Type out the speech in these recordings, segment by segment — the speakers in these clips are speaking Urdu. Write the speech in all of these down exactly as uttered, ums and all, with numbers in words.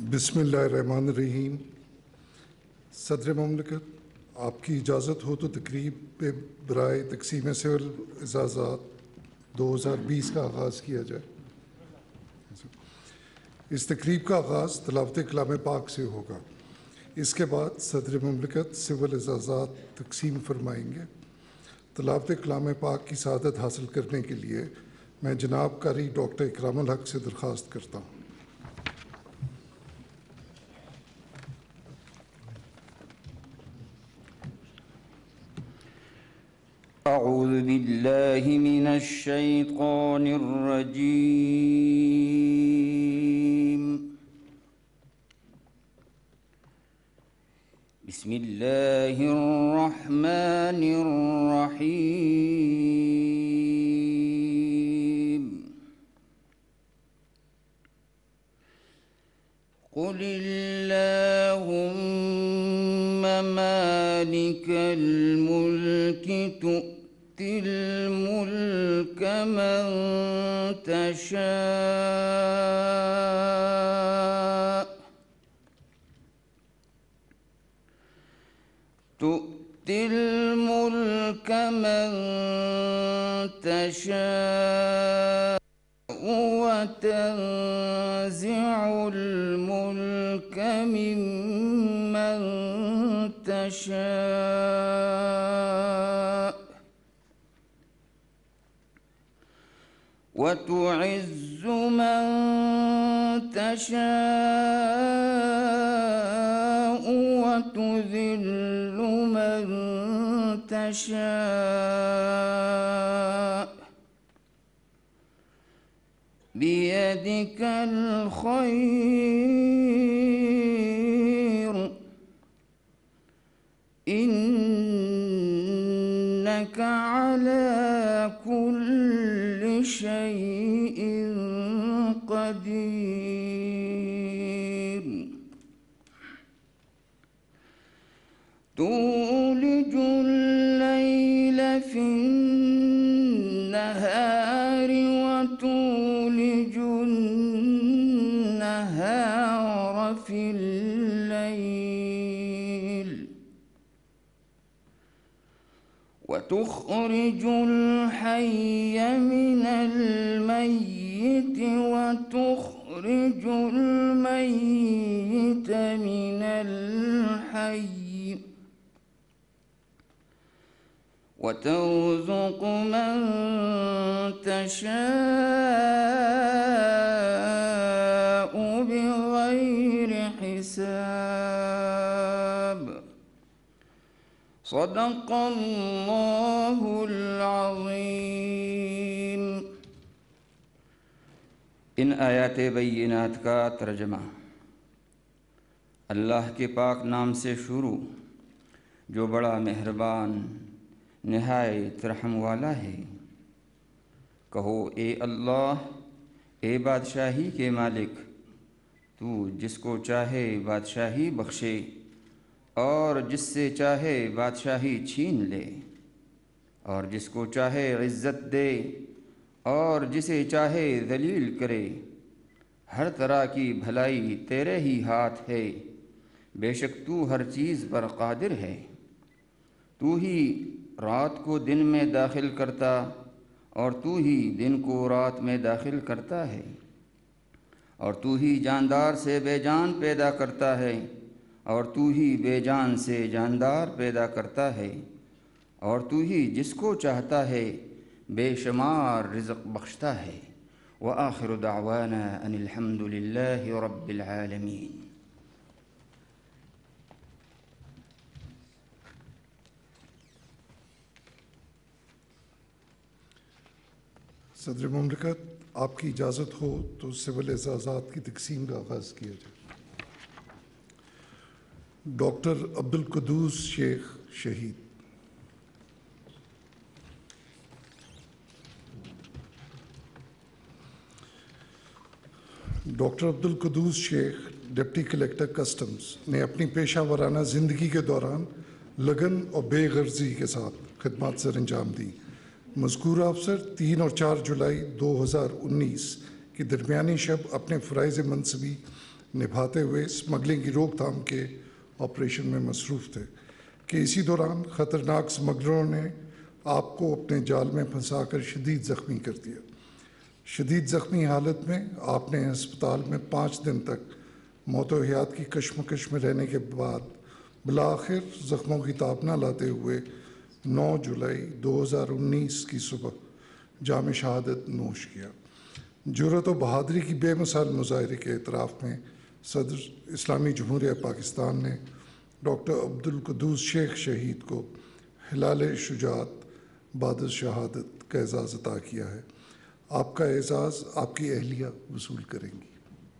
بسم اللہ الرحمن الرحیم۔ صدر مملکت، آپ کی اجازت ہو تو تقریب پہ برائے تقسیم سول اعزازات دو ہزار بیس کا آغاز کیا جائے۔ اس تقریب کا آغاز تلاوت کلام پاک سے ہوگا۔ اس کے بعد صدر مملکت سول اعزازات تقسیم فرمائیں گے۔ تلاوت کلام پاک کی سعادت حاصل کرنے کے لیے میں جناب قاری ڈاکٹر اکرام الحق سے درخواست کرتا ہوں۔ اعوذ باللہ من الشیطان الرجیم، بسم اللہ الرحمن الرحیم۔ قل اللہم مالک الملک تؤتی الملک من تشاء تؤتی الملک من تشاء وتنزع الملك ممن تشاء وتعز من تشاء وتذل من تشاء بيدك الخير إنك على كل شيء قدير تولج الليل في النهار وتولج النهار في الليل وتخرج الحي من الميت وتخرج الميت من الحي وترزق من تشاء بغير حساب صدق اللہ العظیم۔ ان آیات بینات کا ترجمہ۔ اللہ کے پاک نام سے شروع جو بڑا مہربان نہایت رحم والا ہے۔ کہو اے اللہ، اے بادشاہی کے مالک، تو جس کو چاہے بادشاہی بخشے اور جس سے چاہے بادشاہی چھین لے، اور جس کو چاہے عزت دے اور جسے چاہے ذلیل کرے۔ ہر طرح کی بھلائی تیرے ہی ہاتھ ہے، بے شک تو ہر چیز پر قادر ہے۔ تو ہی رات کو دن میں داخل کرتا اور تو ہی دن کو رات میں داخل کرتا ہے، اور تو ہی جاندار سے بے جان پیدا کرتا ہے اور تو ہی بے جان سے جاندار پیدا کرتا ہے، اور تو ہی جس کو چاہتا ہے بے شمار رزق بخشتا ہے۔ وآخر دعوانا ان الحمد للہ رب العالمین۔ صدر مملکت، آپ کی اجازت ہو تو سول اعزازات کی تقسیم کا آغاز کیا جائے۔ ڈاکٹر عبدالقدوس شیخ شہید۔ ڈاکٹر عبدالقدوس شیخ ڈپٹی کلیکٹر کسٹمز نے اپنی پیشہ ورانہ زندگی کے دوران لگن اور بے غرضی کے ساتھ خدمات سر انجام دی۔ مذکورہ افسر تین اور چار جولائی دو ہزار انیس کی درمیانی شب اپنے فرائض منصبی نبھاتے ہوئے اسمگلنگ کی روک تھام کے آپریشن میں مصروف تھے کہ اسی دوران خطرناک اسمگلروں نے آپ کو اپنے جال میں پھنسا کر شدید زخمی کر دیا۔ شدید زخمی حالت میں آپ نے ہسپتال میں پانچ دن تک موت و حیات کی کشمکش میں رہنے کے بعد بالآخر زخموں کی تاب نہ لاتے ہوئے نو جولائی دو ہزار انیس کی صبح جام شہادت نوش کیا۔ جرأت و بہادری کی بے مثال مظاہرے کے اعتراف میں صدر اسلامی جمہوریہ پاکستان نے ڈاکٹر عبدالقدوس شیخ شہید کو ہلال شجاعت بعد شہادت کا اعزاز عطا کیا ہے۔ آپ کا اعزاز آپ کی اہلیہ وصول کریں گی۔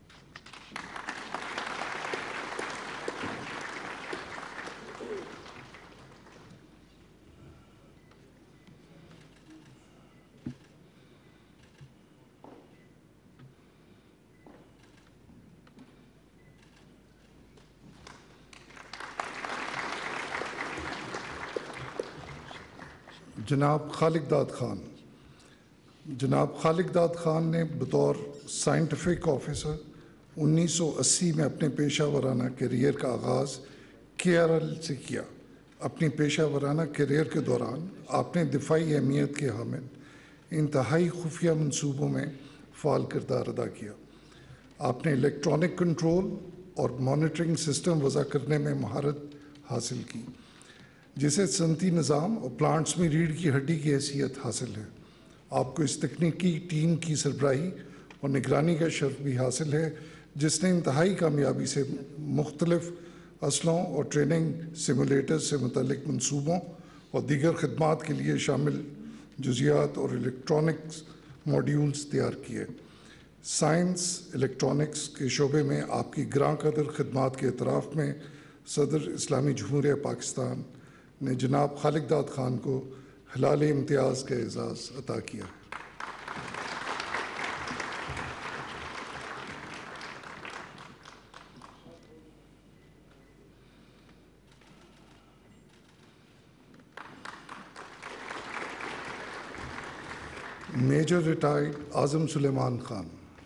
جناب خالق داد خان جناب خالق داد خان نے بطور سائنٹیفک آفیسر انیس سو اسی میں اپنے پیشہ ورانہ کیریئر کا آغاز کے آر ایل سے کیا۔ اپنی پیشہ ورانہ کیریئر کے دوران آپ نے دفاعی اہمیت کے حامل انتہائی خفیہ منصوبوں میں فعال کردار ادا کیا۔ آپ نے الیکٹرانک کنٹرول اور مانیٹرنگ سسٹم وضع کرنے میں مہارت حاصل کی، جسے صنعتی نظام اور پلانٹس میں ریڑھ کی ہڈی کی حیثیت حاصل ہے۔ آپ کو اس تکنیکی ٹیم کی سربراہی اور نگرانی کا شرف بھی حاصل ہے، جس نے انتہائی کامیابی سے مختلف اسلحوں اور ٹریننگ سیمولیٹر سے متعلق منصوبوں اور دیگر خدمات کے لیے شامل جزیات اور الیکٹرانکس ماڈیولز تیار کیے۔ سائنس الیکٹرانکس کے شعبے میں آپ کی گراں قدر خدمات کے اعتراف میں صدر اسلامی جمہوریہ پاکستان نے جناب خالق داد خان کو ہلال امتیاز کا اعزاز عطا کیا۔ Major retired Azam Sulaiman Khan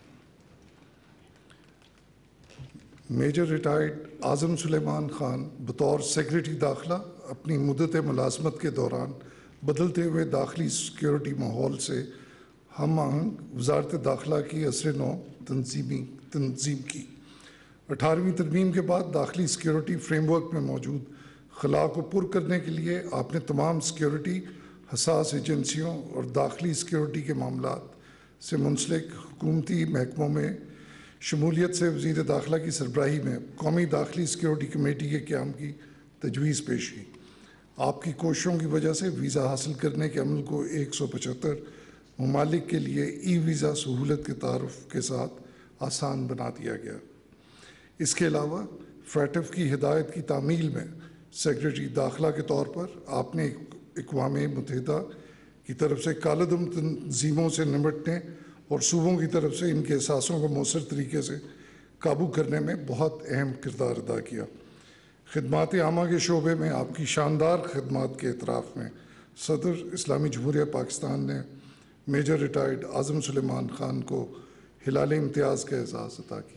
major retired Azam Sulaiman Khan بطور سیکریٹری داخلہ اپنی مدت ملازمت کے دوران بدلتے ہوئے داخلی سیکیورٹی ماحول سے ہم آہنگ وزارت داخلہ کی عصر نو تنظیمی تنظیم کی۔ اٹھارہویں ترمیم کے بعد داخلی سیکیورٹی فریم ورک میں موجود خلا کو پر کرنے کے لیے آپ نے تمام سیکیورٹی حساس ایجنسیوں اور داخلی سیکیورٹی کے معاملات سے منسلک حکومتی محکموں میں شمولیت سے وزیر داخلہ کی سربراہی میں قومی داخلی سیکیورٹی کمیٹی کے قیام کی تجویز پیش کی۔ آپ کی کوششوں کی وجہ سے ویزا حاصل کرنے کے عمل کو ایک سو پچہتر ممالک کے لیے ای ویزا سہولت کے تعارف کے ساتھ آسان بنا دیا گیا۔ اس کے علاوہ فیٹف کی ہدایت کی تعمیل میں سیکریٹری داخلہ کے طور پر آپ نے اقوام متحدہ کی طرف سے کالعدم تنظیموں سے نمٹنے اور صوبوں کی طرف سے ان کے احساسوں کو مؤثر طریقے سے قابو کرنے میں بہت اہم کردار ادا کیا۔ خدمات عامہ کے شعبے میں آپ کی شاندار خدمات کے اعتراف میں صدر اسلامی جمہوریہ پاکستان نے میجر ریٹائرڈ اعظم سلیمان خان کو ہلال امتیاز کا اعزاز عطا کیا۔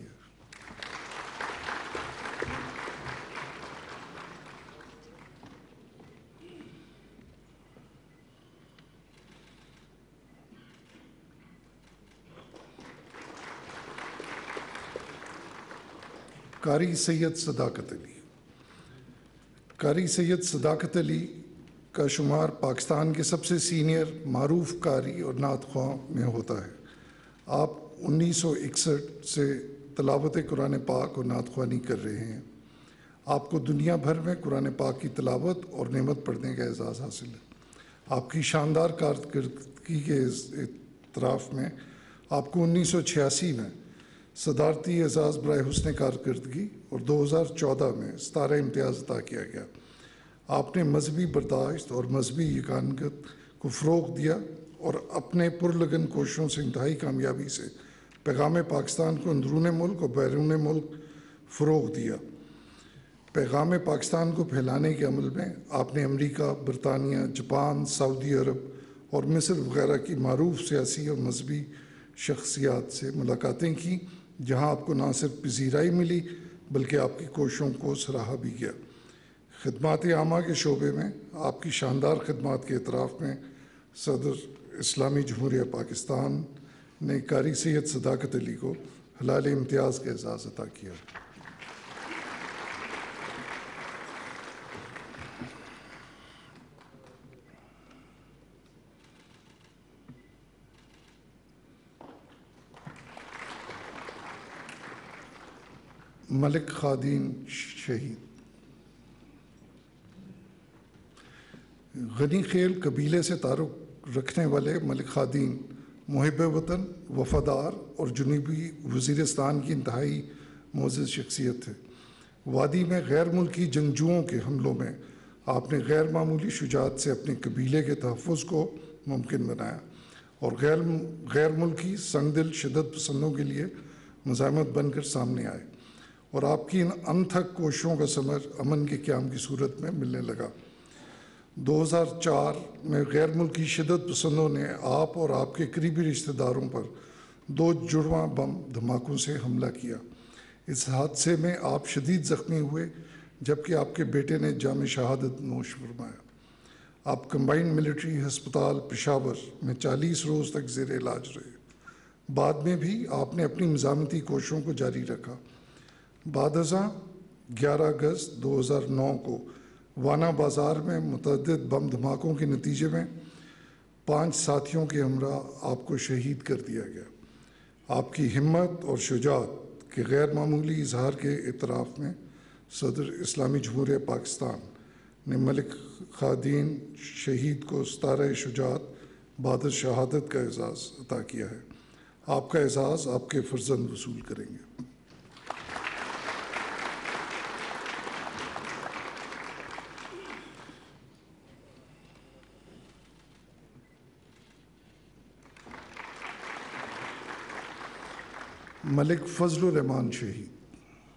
قاری سید صداقت علی قاری سید صداقت علی کا شمار پاکستان کے سب سے سینئر معروف قاری اور نعت خواں میں ہوتا ہے۔ آپ انیس سو اکسٹھ سے تلاوت قرآن پاک اور نعت خوانی کر رہے ہیں۔ آپ کو دنیا بھر میں قرآن پاک کی تلاوت اور نعمت پڑھنے کا اعزاز حاصل ہے۔ آپ کی شاندار کارکردگی کے اعتراف میں آپ کو انیس سو چھیاسی میں صدارتی اعزاز برائے حسن کارکردگی اور دو ہزار چودہ میں ستارہ امتیاز عطا کیا گیا۔ آپ نے مذہبی برداشت اور مذہبی یگانگت کو فروغ دیا اور اپنے پرلگن کوششوں سے انتہائی کامیابی سے پیغام پاکستان کو اندرون ملک اور بیرون ملک فروغ دیا۔ پیغام پاکستان کو پھیلانے کے عمل میں آپ نے امریکہ، برطانیہ، جاپان، سعودی عرب اور مصر وغیرہ کی معروف سیاسی اور مذہبی شخصیات سے ملاقاتیں کی جہاں آپ کو نہ صرف پذیرائی ملی بلکہ آپ کی کوششوں کو سراہا بھی گیا۔ خدمات عامہ کے شعبے میں آپ کی شاندار خدمات کے اعتراف میں صدر اسلامی جمہوریہ پاکستان نے قاری سید صداقت علی کو ہلال امتیاز کا اعزاز عطا کیا۔ ملک خادین شہید۔ غنی خیل قبیلے سے تعلق رکھنے والے ملک خادین محب وطن، وفادار اور جنوبی وزیرستان کی انتہائی معزز شخصیت تھے۔ وادی میں غیر ملکی جنگجوؤں کے حملوں میں آپ نے غیر معمولی شجاعت سے اپنے قبیلے کے تحفظ کو ممکن بنایا اور غیر غیر ملکی سنگ دل شدت پسندوں کے لیے مزاحمت بن کر سامنے آئے، اور آپ کی ان انتھک کوششوں کا ثمر امن کے قیام کی صورت میں ملنے لگا۔ دو ہزار چار میں غیر ملکی شدت پسندوں نے آپ اور آپ کے قریبی رشتہ داروں پر دو جڑواں بم دھماکوں سے حملہ کیا۔ اس حادثے میں آپ شدید زخمی ہوئے جبکہ آپ کے بیٹے نے جام شہادت نوش فرمایا۔ آپ کمبائنڈ ملٹری ہسپتال پشاور میں چالیس روز تک زیر علاج رہے۔ بعد میں بھی آپ نے اپنی مزاحمتی کوششوں کو جاری رکھا۔ بعد ازاں گیارہ اگست دو ہزار نو کو وانا بازار میں متعدد بم دھماکوں کے نتیجے میں پانچ ساتھیوں کے ہمراہ آپ کو شہید کر دیا گیا۔ آپ کی ہمت اور شجاعت کے غیر معمولی اظہار کے اعتراف میں صدر اسلامی جمہوریہ پاکستان نے ملک خادین شہید کو ستارہ شجاعت بعد شہادت کا اعزاز عطا کیا ہے۔ آپ کا اعزاز آپ کے فرزند وصول کریں گے۔ ملک فضل الرحمان شہید۔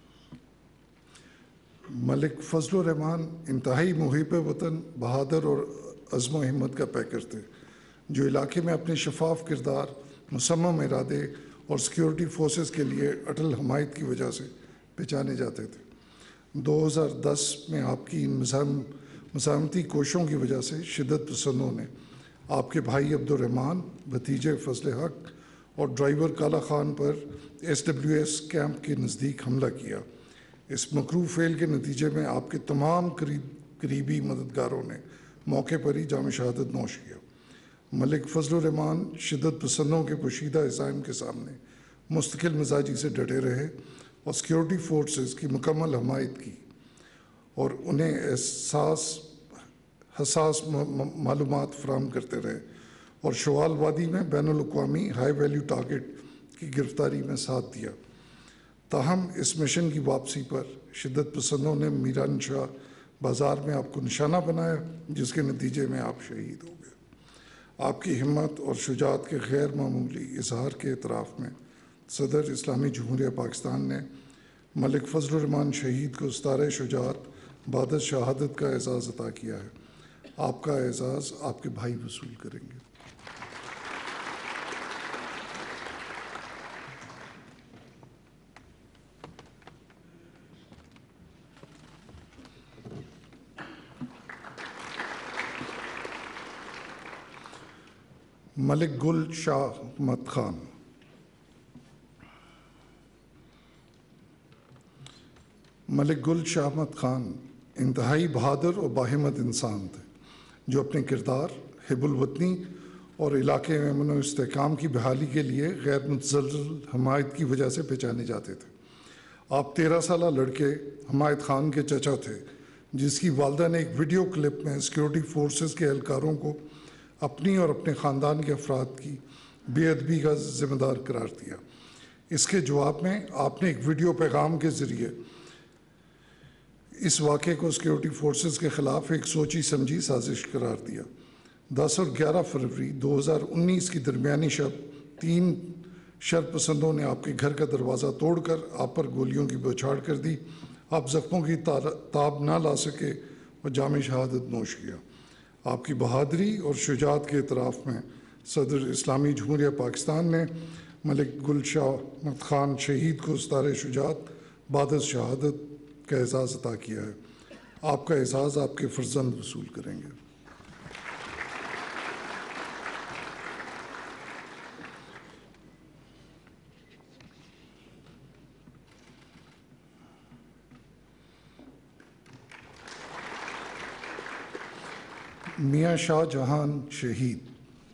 ملک فضل الرحمان انتہائی محب وطن، بہادر اور عزم و ہمت کا پیکر تھے، جو علاقے میں اپنے شفاف کردار، مصمم ارادے اور سیکیورٹی فورسز کے لیے اٹل حمایت کی وجہ سے پہچانے جاتے تھے۔ دو ہزار دس میں آپ کی ان مزاحمتی کوششوں کی وجہ سے شدت پسندوں نے آپ کے بھائی عبد الرحمان، بھتیجے فضل حق اور ڈرائیور کالا خان پر ایس ڈبلیو ایس کیمپ کے نزدیک حملہ کیا۔ اس مکروہ فعل کے نتیجے میں آپ کے تمام قریب قریبی مددگاروں نے موقع پر ہی جام شہادت نوش کیا۔ ملک فضل الرحمان شدت پسندوں کے پوشیدہ عزائم کے سامنے مستقل مزاجی سے ڈٹے رہے اور سیکیورٹی فورسز کی مکمل حمایت کی اور انہیں احساس حساس معلومات فراہم کرتے رہے اور شوال وادی میں بین الاقوامی ہائی ویلیو ٹارگٹ کی گرفتاری میں ساتھ دیا۔ تاہم اس مشن کی واپسی پر شدت پسندوں نے میران شاہ بازار میں آپ کو نشانہ بنایا، جس کے نتیجے میں آپ شہید ہو گئے۔ آپ کی ہمت اور شجاعت کے غیر معمولی اظہار کے اعتراف میں صدر اسلامی جمہوریہ پاکستان نے ملک فضل الرحمان شہید کو ستارہ شجاعت بعد شہادت کا اعزاز عطا کیا ہے۔ آپ کا اعزاز آپ کے بھائی وصول کریں گے۔ ملک گل شاہ احمد خان۔ ملک گل شاہ احمد خان انتہائی بہادر اور باہمت انسان تھے، جو اپنے کردار، حب الوطنی اور علاقے میں امن و استحکام کی بحالی کے لیے غیر متزلزل حمایت کی وجہ سے پہچانے جاتے تھے۔ آپ تیرہ سالہ لڑکے حمایت خان کے چچا تھے، جس کی والدہ نے ایک ویڈیو کلپ میں سیکیورٹی فورسز کے اہلکاروں کو اپنی اور اپنے خاندان کے افراد کی بے ادبی کا ذمہ دار قرار دیا۔ اس کے جواب میں آپ نے ایک ویڈیو پیغام کے ذریعے اس واقعے کو سیکیورٹی فورسز کے خلاف ایک سوچی سمجھی سازش قرار دیا۔ دس اور گیارہ فروری دو ہزار انیس کی درمیانی شب تین شر پسندوں نے آپ کے گھر کا دروازہ توڑ کر آپ پر گولیوں کی بوچھاڑ کر دی۔ آپ زخموں کی تاب نہ لا سکے اور جام شہادت نوش کیا۔ آپ کی بہادری اور شجاعت کے اعتراف میں صدر اسلامی جمہوریہ پاکستان نے ملک گل شاہ احمد خان شہید کو ستارہ شجاعت بعد از شہادت کا اعزاز عطا کیا ہے۔ آپ کا اعزاز آپ کے فرزند وصول کریں گے۔ میاں شاہ جہان شہید۔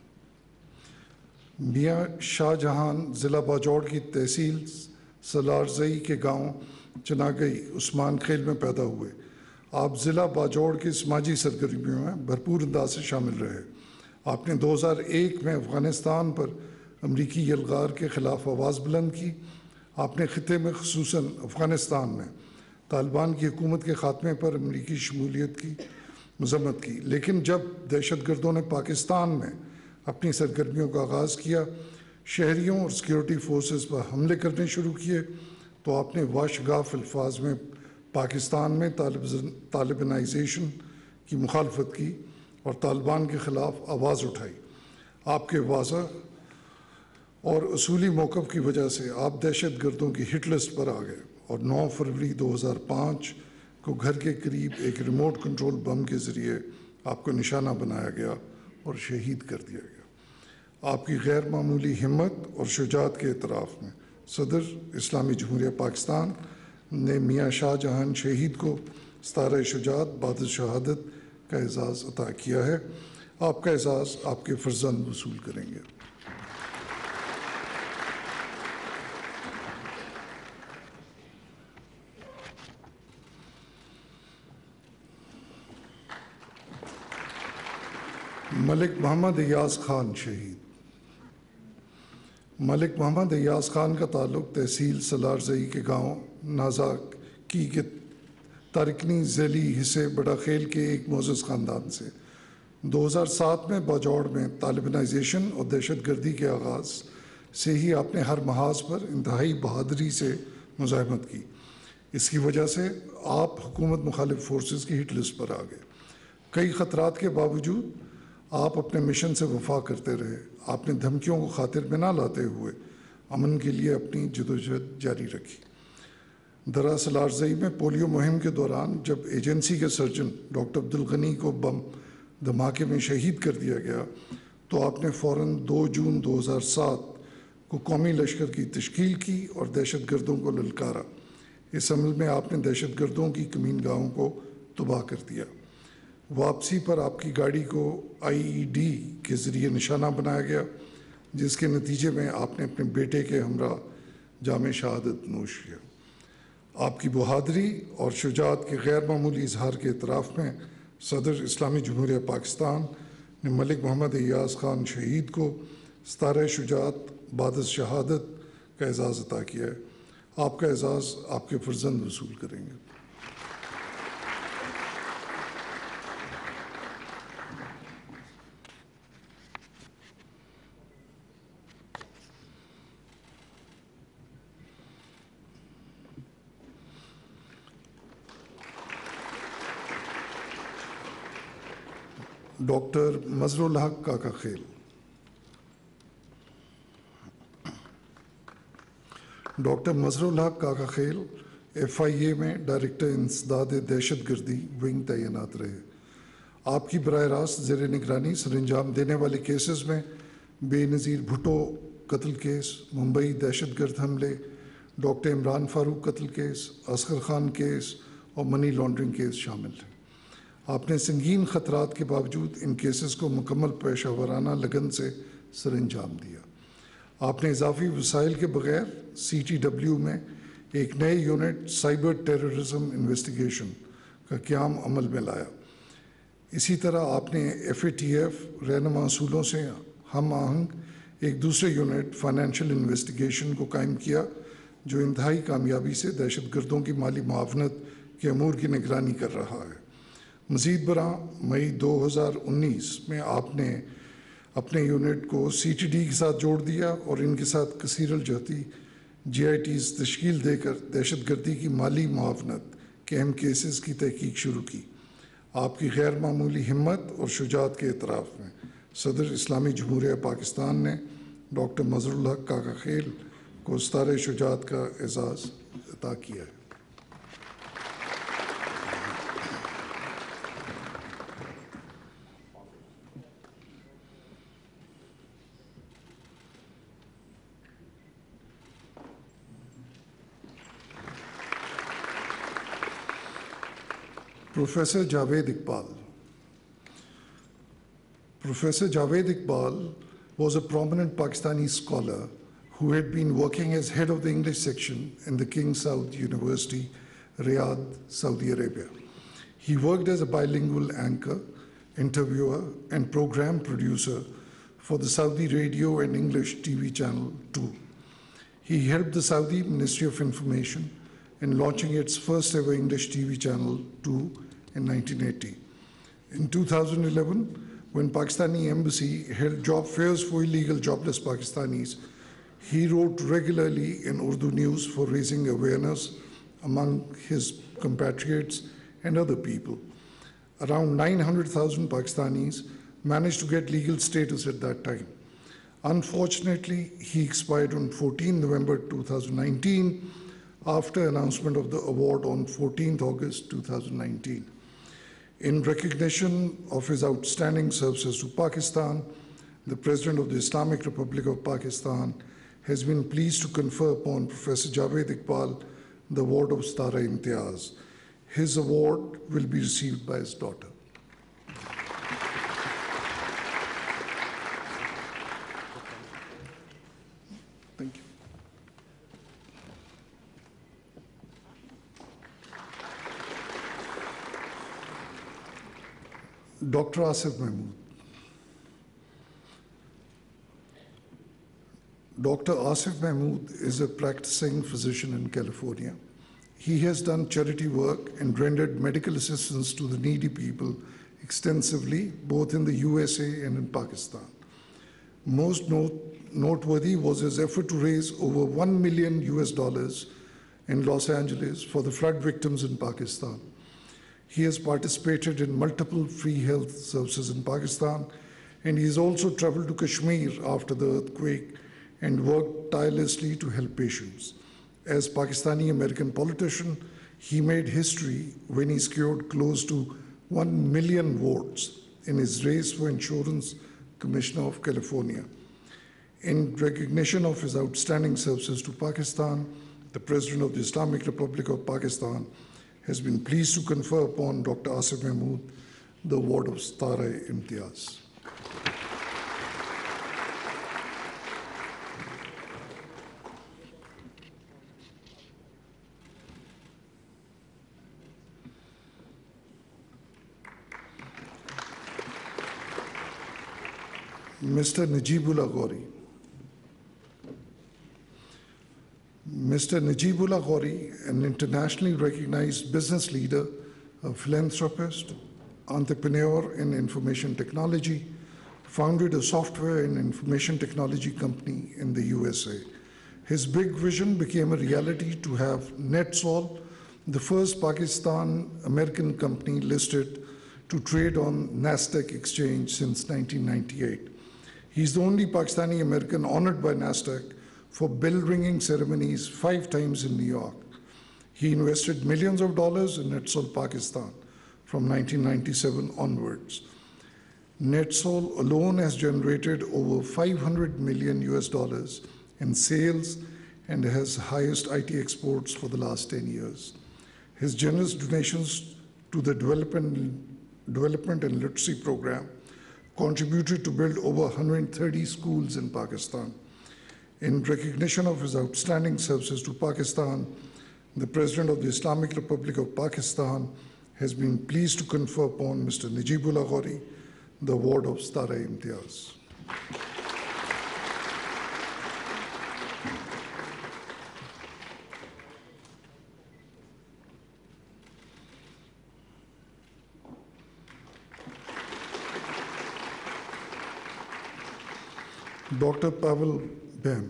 میاں شاہ جہان ضلع باجوڑ کی تحصیل سلارزئی کے گاؤں چناگئی عثمان خیل میں پیدا ہوئے۔ آپ ضلع باجوڑ کی سماجی سرگرمیوں میں بھرپور انداز سے شامل رہے۔ آپ نے دو ہزار ایک میں افغانستان پر امریکی یلغار کے خلاف آواز بلند کی۔ آپ نے خطے میں خصوصاً افغانستان میں طالبان کی حکومت کے خاتمے پر امریکی شمولیت کی مذمت کی، لیکن جب دہشت گردوں نے پاکستان میں اپنی سرگرمیوں کا آغاز کیا، شہریوں اور سیکیورٹی فورسز پر حملے کرنے شروع کیے، تو آپ نے واشگاف الفاظ میں پاکستان میں طالبانائزیشن کی مخالفت کی اور طالبان کے خلاف آواز اٹھائی۔ آپ کے واضح اور اصولی موقف کی وجہ سے آپ دہشت گردوں کی ہٹ لسٹ پر آ گئے اور نو فروری دو ہزار پانچ کو گھر کے قریب ایک ریموٹ کنٹرول بم کے ذریعے آپ کو نشانہ بنایا گیا اور شہید کر دیا گیا۔ آپ کی غیر معمولی ہمت اور شجاعت کے اعتراف میں صدر اسلامی جمہوریہ پاکستان نے میاں شاہ جہان شہید کو ستارہ شجاعت بعد از شہادت کا اعزاز عطا کیا ہے۔ آپ کا اعزاز آپ کے فرزند وصول کریں گے۔ ملک محمد ایاز خان شہید۔ ملک محمد ایاز خان کا تعلق تحصیل سلارزئی کے گاؤں نازاکی کے تارکنی ذیلی حصے بڑا خیل کے ایک معزز خاندان سے۔ دو ہزار سات میں باجوڑ میں طالبانائزیشن اور دہشت گردی کے آغاز سے ہی آپ نے ہر محاذ پر انتہائی بہادری سے مزاحمت کی۔ اس کی وجہ سے آپ حکومت مخالف فورسز کی ہٹ لسٹ پر آ گئے۔ کئی خطرات کے باوجود آپ اپنے مشن سے وفا کرتے رہے۔ آپ نے دھمکیوں کو خاطر میں نہ لاتے ہوئے امن کے لیے اپنی جدوجہد جاری رکھی۔ درہ سلارزئی میں پولیو مہم کے دوران جب ایجنسی کے سرجن ڈاکٹر عبدالغنی کو بم دھماکے میں شہید کر دیا گیا تو آپ نے فوراً دو جون دو ہزار سات کو قومی لشکر کی تشکیل کی اور دہشت گردوں کو للکارا۔ اس عمل میں آپ نے دہشت گردوں کی کمین گاہوں کو تباہ کر دیا۔ واپسی پر آپ کی گاڑی کو آئی ای ڈی کے ذریعے نشانہ بنایا گیا، جس کے نتیجے میں آپ نے اپنے بیٹے کے ہمراہ جام شہادت نوش کیا۔ آپ کی بہادری اور شجاعت کے غیر معمولی اظہار کے اعتراف میں صدر اسلامی جمہوریہ پاکستان نے ملک محمد ایاز خان شہید کو ستارہ شجاعت بعد از شہادت کا اعزاز عطا کیا ہے۔ آپ کا اعزاز آپ کے فرزند وصول کریں گے۔ ڈاکٹر مظہر الحق کاکا خیل۔ ڈاکٹر مظہر الحق کاکا خیل ایف آئی اے میں ڈائریکٹر انسداد دہشت گردی ونگ تعینات رہے۔ آپ کی براہ راست زیر نگرانی سر انجام دینے والے کیسز میں بے نظیر بھٹو قتل کیس، ممبئی دہشت گرد حملے، ڈاکٹر عمران فاروق قتل کیس، اصغر خان کیس اور منی لانڈرنگ کیس شامل ہیں۔ آپ نے سنگین خطرات کے باوجود ان کیسز کو مکمل پیشہ ورانہ لگن سے سر انجام دیا۔ آپ نے اضافی وسائل کے بغیر سی ٹی ڈبلیو میں ایک نئے یونٹ سائبر ٹیررزم انویسٹیگیشن کا قیام عمل میں لایا۔ اسی طرح آپ نے ایف اے ٹی ایف رہنما اصولوں سے ہم آہنگ ایک دوسرے یونٹ فائنینشیل انویسٹیگیشن کو قائم کیا، جو انتہائی کامیابی سے دہشت گردوں کی مالی معاونت کے امور کی نگرانی کر رہا ہے۔ مزید برآں مئی دو ہزار انیس میں آپ نے اپنے یونٹ کو سی ٹی ڈی کے ساتھ جوڑ دیا اور ان کے ساتھ کثیر الجہتی جی آئی ٹیز تشکیل دے کر دہشت گردی کی مالی معاونت کے اہم کیسز کی تحقیق شروع کی۔ آپ کی غیر معمولی ہمت اور شجاعت کے اعتراف میں صدر اسلامی جمہوریہ پاکستان نے ڈاکٹر مظہر الحق کاکا خیل کو ستارہ شجاعت کا اعزاز عطا کیا ہے۔ Professor Javed Iqbal. Professor Javed Iqbal was a prominent Pakistani scholar who had been working as head of the English section in the King Saud University, Riyadh, Saudi Arabia. He worked as a bilingual anchor, interviewer, and program producer for the Saudi radio and English T V channel two. He helped the Saudi Ministry of Information in launching its first ever English T V channel two in nineteen eighty. In two thousand eleven, when Pakistani embassy held job fairs for illegal jobless Pakistanis, he wrote regularly in Urdu news for raising awareness among his compatriots and other people. Around nine hundred thousand Pakistanis managed to get legal status at that time. Unfortunately, he expired on fourteenth November two thousand nineteen after announcement of the award on fourteenth August two thousand nineteen. In recognition of his outstanding services to Pakistan, the President of the Islamic Republic of Pakistan has been pleased to confer upon Professor Javed Iqbal the award of Statara-e-Imtiaz. His award will be received by his daughter. Thank you. Doctor Asif Mahmood. Doctor Asif Mahmood is a practicing physician in California. He has done charity work and rendered medical assistance to the needy people extensively, both in the U S A and in Pakistan. Most note, noteworthy was his effort to raise over one million U S dollars in Los Angeles for the flood victims in Pakistan. He has participated in multiple free health services in Pakistan, and he has also traveled to Kashmir after the earthquake and worked tirelessly to help patients. As Pakistani-American politician, he made history when he secured close to one million votes in his race for Insurance Commissioner of California. In recognition of his outstanding services to Pakistan, the President of the Islamic Republic of Pakistan has been pleased to confer upon Doctor Asif Mahmood the award of Statara-e-Imtiaz. Mister Najibullah Ghori. Mister Najibullah Ghori, an internationally recognized business leader, a philanthropist, entrepreneur in information technology, founded a software and information technology company in the U S A. His big vision became a reality to have NetSol, the first Pakistan-American company listed to trade on NASDAQ exchange since nineteen ninety-eight. He's the only Pakistani-American honored by NASDAQ for bell-ringing ceremonies five times in New York. He invested millions of dollars in NetSol Pakistan from nineteen ninety-seven onwards. NetSol alone has generated over five hundred million U S dollars in sales and has highest I T exports for the last ten years. His generous donations to the development, development and literacy program contributed to build over one hundred thirty schools in Pakistan. In recognition of his outstanding services to Pakistan, the President of the Islamic Republic of Pakistan has been pleased to confer upon Mister Najibullah Ghori the award of Statara-e-Imtiaz. Doctor Pavel Bem.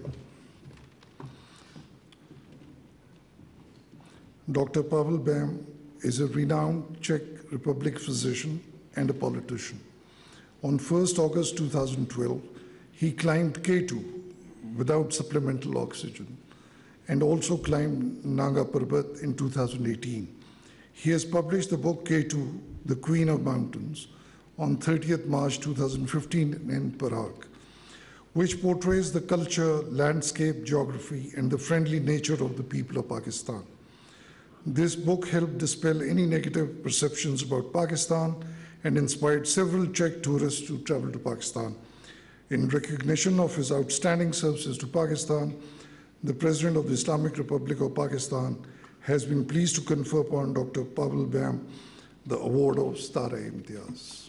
Doctor Pavel Bem is a renowned Czech Republic physician and a politician. On first August two thousand twelve, he climbed K two, without supplemental oxygen, and also climbed Nanga Parbat in two thousand eighteen. He has published the book K two, The Queen of Mountains, on thirtieth March two thousand fifteen in Prague, which portrays the culture, landscape, geography, and the friendly nature of the people of Pakistan. This book helped dispel any negative perceptions about Pakistan and inspired several Czech tourists to travel to Pakistan. In recognition of his outstanding services to Pakistan, the President of the Islamic Republic of Pakistan has been pleased to confer upon Doctor Pavel Bam the award of Star-e-Imtiaz.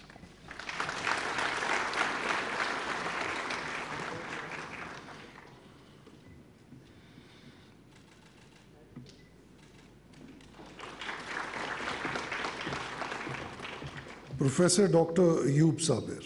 Professor Doctor Ayub Sabir.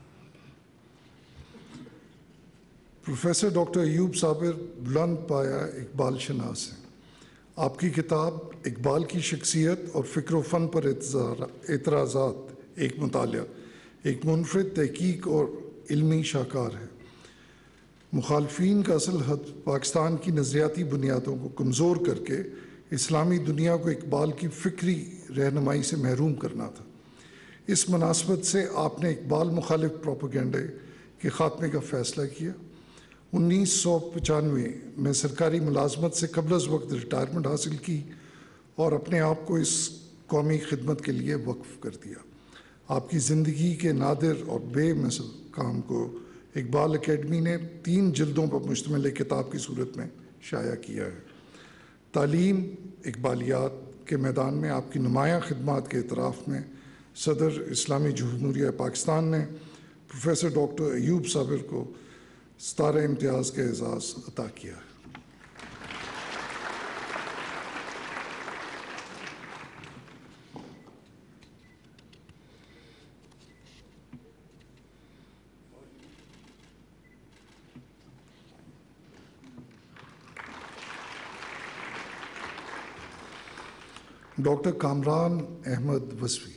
Professor Doctor Ayub Sabir बुलंद पाया इकबाल शनास हैं. आपकी किताब इकबाल की शख्सियत और फ़िक्र व फ़न पर एतराज़ात एक मुतालिया, एक मुनफरिद तहकीक और इल्मी शाहकार है. मुखालफीन का असल हद पाकिस्तान की नज़रियाती बुनियादों को कमज़ोर करके इस्लामी दुनिया को इकबाल की फ़िक्री रहनुमाई से महरूम करना था. इस मुनासबत से आपने इकबाल मुखालिफ प्रोपेगेंडे के ख़ात्मे का फ़ैसला किया. उन्नीस सौ पचानवे में सरकारी मुलाजमत से कबल अज़ वक्त रिटायरमेंट हासिल की और अपने आप को इस कौमी खिदमत के लिए वक्फ कर दिया. आपकी ज़िंदगी के नादिर और बेमिसाल काम को इकबाल अकेडमी ने तीन जिल्दों पर मुश्तमिल एक किताब की सूरत में शाया किया है. तालीम इकबालियात के मैदान में आपकी नुमायाँ खिदमात के इतराफ़ में सदर इस्लामी जमहूरिया पाकिस्तान ने प्रोफेसर डॉक्टर अयूब साबिर को स्टार-ए-इम्तियाज़ का एज़ाज़ अता किया है. डॉक्टर कामरान अहमद वसफ़ी.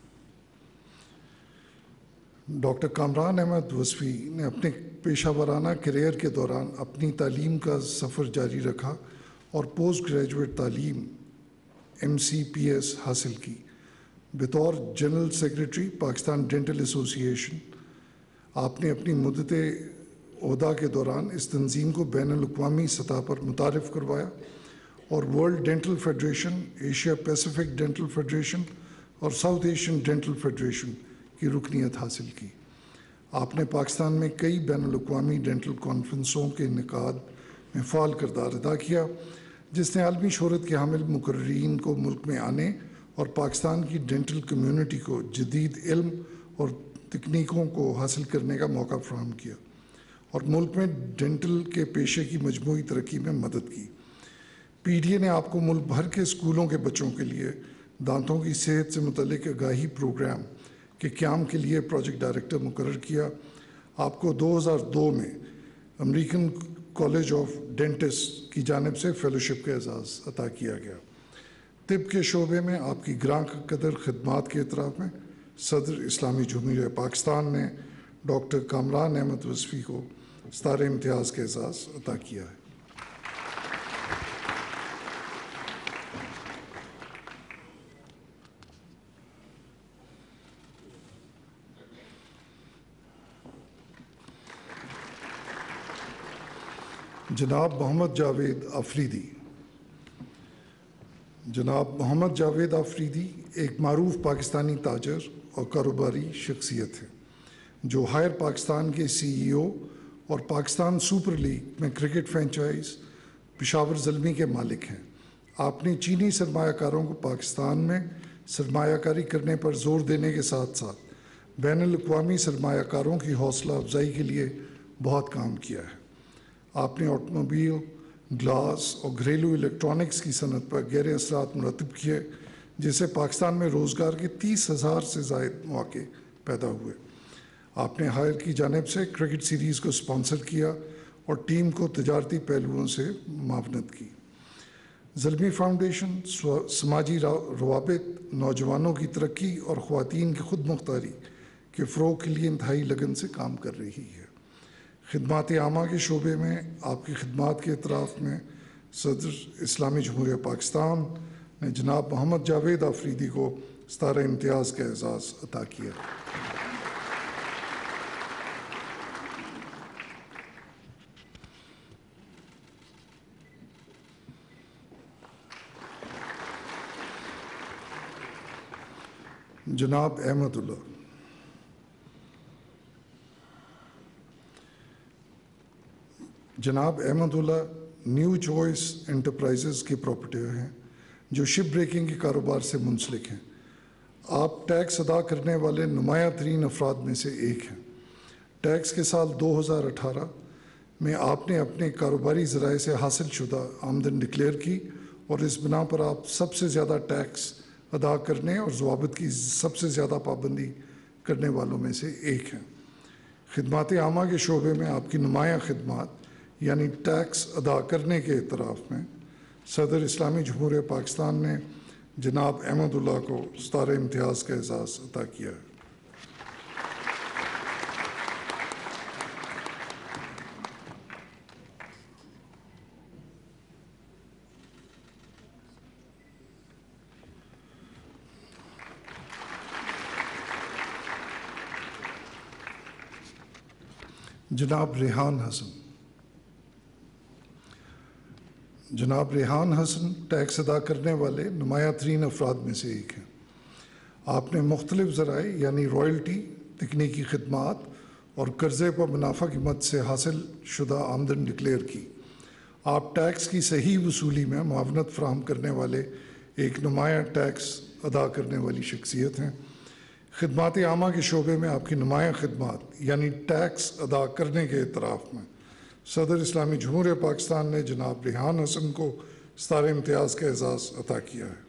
डॉक्टर कामरान अहमद वसफ़ी ने अपने पेशा वराना करियर के दौरान अपनी तालीम का सफ़र जारी रखा और पोस्ट ग्रेजुएट तालीम एम सी पी एस हासिल की. बतौर general secretary Pakistan dental association आपने अपनी मुद्दत ओहदा के दौरान इस तंजीम को बैनुल-अक़वामी सतह पर मुतारिफ़ करवाया और world dental federation, Asia Pacific dental federation और साउथ एशियन डेंटल फेडरेशन की रुकनीत हासिल की. आपने पाकिस्तान में कई बैनुल-अक़वामी डेंटल कॉन्फ्रेंसों के इनेकाद में फ़ाल किरदार अदा किया, जिसने आलमी शोहरत के हामिल मुकर्रीन को मुल्क में आने और पाकिस्तान की डेंटल कम्यूनिटी को जदीद इल्म और तकनीकों को हासिल करने का मौका फ़राहम किया और मुल्क में डेंटल के पेशे की मजमूई तरक्की में मदद की. पी डी ए ने आपको मुल्क भर के स्कूलों के बच्चों के लिए दांतों की सेहत से मुतल्लिक़ आगाही प्रोग्राम के क़याम के लिए प्रोजेक्ट डायरेक्टर मुकर्रर किया. आपको दो हज़ार दो में अमेरिकन कॉलेज ऑफ डेंटिस्ट की जानिब से फेलोशिप का एज़ाज़ अता किया गया. तिब के शोबे में आपकी ग्रां कदर खिदमात के इतराफ़ में सदर इस्लामी जमहूरिया पाकिस्तान ने डॉक्टर कामरान अहमद वसफ़ी को स्टार-ए-इम्तियाज़ का एज़ाज़ अता किया है. जनाब मोहम्मद जावेद आफरीदी. जनाब मोहम्मद जावेद आफरीदी एक मारूफ पाकिस्तानी ताजर और कारोबारी शख्सियत है जो हायर पाकिस्तान के सी ई ओ और पाकिस्तान सुपर लीग में क्रिकेट फ्रेंचाइज पेशावर ज़ल्मी के मालिक हैं. आपने चीनी सरमायाकारों को पाकिस्तान में सरमायाकारी करने पर ज़ोर देने के साथ साथ बैनुल-अक़वामी सरमायाकारों की हौसला अफजाई के लिए बहुत काम किया है. आपने ऑटोमोबाइल, ग्लास और घरेलू इलेक्ट्रॉनिक्स की सनत पर गहरे असरात मुरतब किए, जिससे पाकिस्तान में रोज़गार के तीस हज़ार से ज़ायद मौके पैदा हुए. आपने हायर की जानिब से क्रिकेट सीरीज़ को स्पॉन्सर किया और टीम को तजारती पहलुओं से मावनत की. ज़ल्मी फाउंडेशन समाजी रवाबित, नौजवानों की तरक्की और ख़वातीन की खुद मुख्तारी के फ़रोग़ के लिए इंतहाई लगन से काम कर रही है. خدمات عامہ کے شعبے میں آپ کی خدمات کے اعتراف میں صدر اسلامی جمہوریہ پاکستان نے جناب محمد جاوید آفریدی کو ستارہ امتیاز کا اعزاز عطا کیا۔ جناب احمد اللہ، جناب Ahmadullah new choice enterprises کے پراپرٹر ہیں جو شپ بریکنگ کے کاروبار سے منسلک ہیں۔ آپ ٹیکس ادا کرنے والے نمایاں ترین افراد میں سے ایک ہیں۔ ٹیکس کے سال دو ہزار اٹھارہ میں آپ نے اپنے کاروباری ذرائع سے حاصل شدہ آمدن ڈکلیئر کی اور اس بنا پر آپ سب سے زیادہ ٹیکس ادا کرنے اور ضوابط کی سب سے زیادہ پابندی کرنے والوں میں سے ایک ہیں۔ خدمات عامہ کے شعبے میں آپ کی نمایاں خدمات یعنی ٹیکس ادا کرنے کے اعتراف میں صدر اسلامی جمہوریہ پاکستان نے جناب احمد اللہ کو ستارہ امتیاز کا اعزاز عطا کیا ہے۔ جناب ریحان حسن، جناب ریحان حسن ٹیکس ادا کرنے والے نمایاں ترین افراد میں سے ایک ہیں۔ آپ نے مختلف ذرائع یعنی رائلٹی، تکنیکی خدمات اور قرضے پر منافع کی مد سے حاصل شدہ آمدن ڈکلیئر کی۔ آپ ٹیکس کی صحیح وصولی میں معاونت فراہم کرنے والے ایک نمایاں ٹیکس ادا کرنے والی شخصیت ہیں۔ خدمات عامہ کے شعبے میں آپ کی نمایاں خدمات یعنی ٹیکس ادا کرنے کے اعتراف میں صدر اسلامی جمہوریہ پاکستان نے جناب ریحان حسن کو ستارہ امتیاز کا اعزاز عطا کیا ہے۔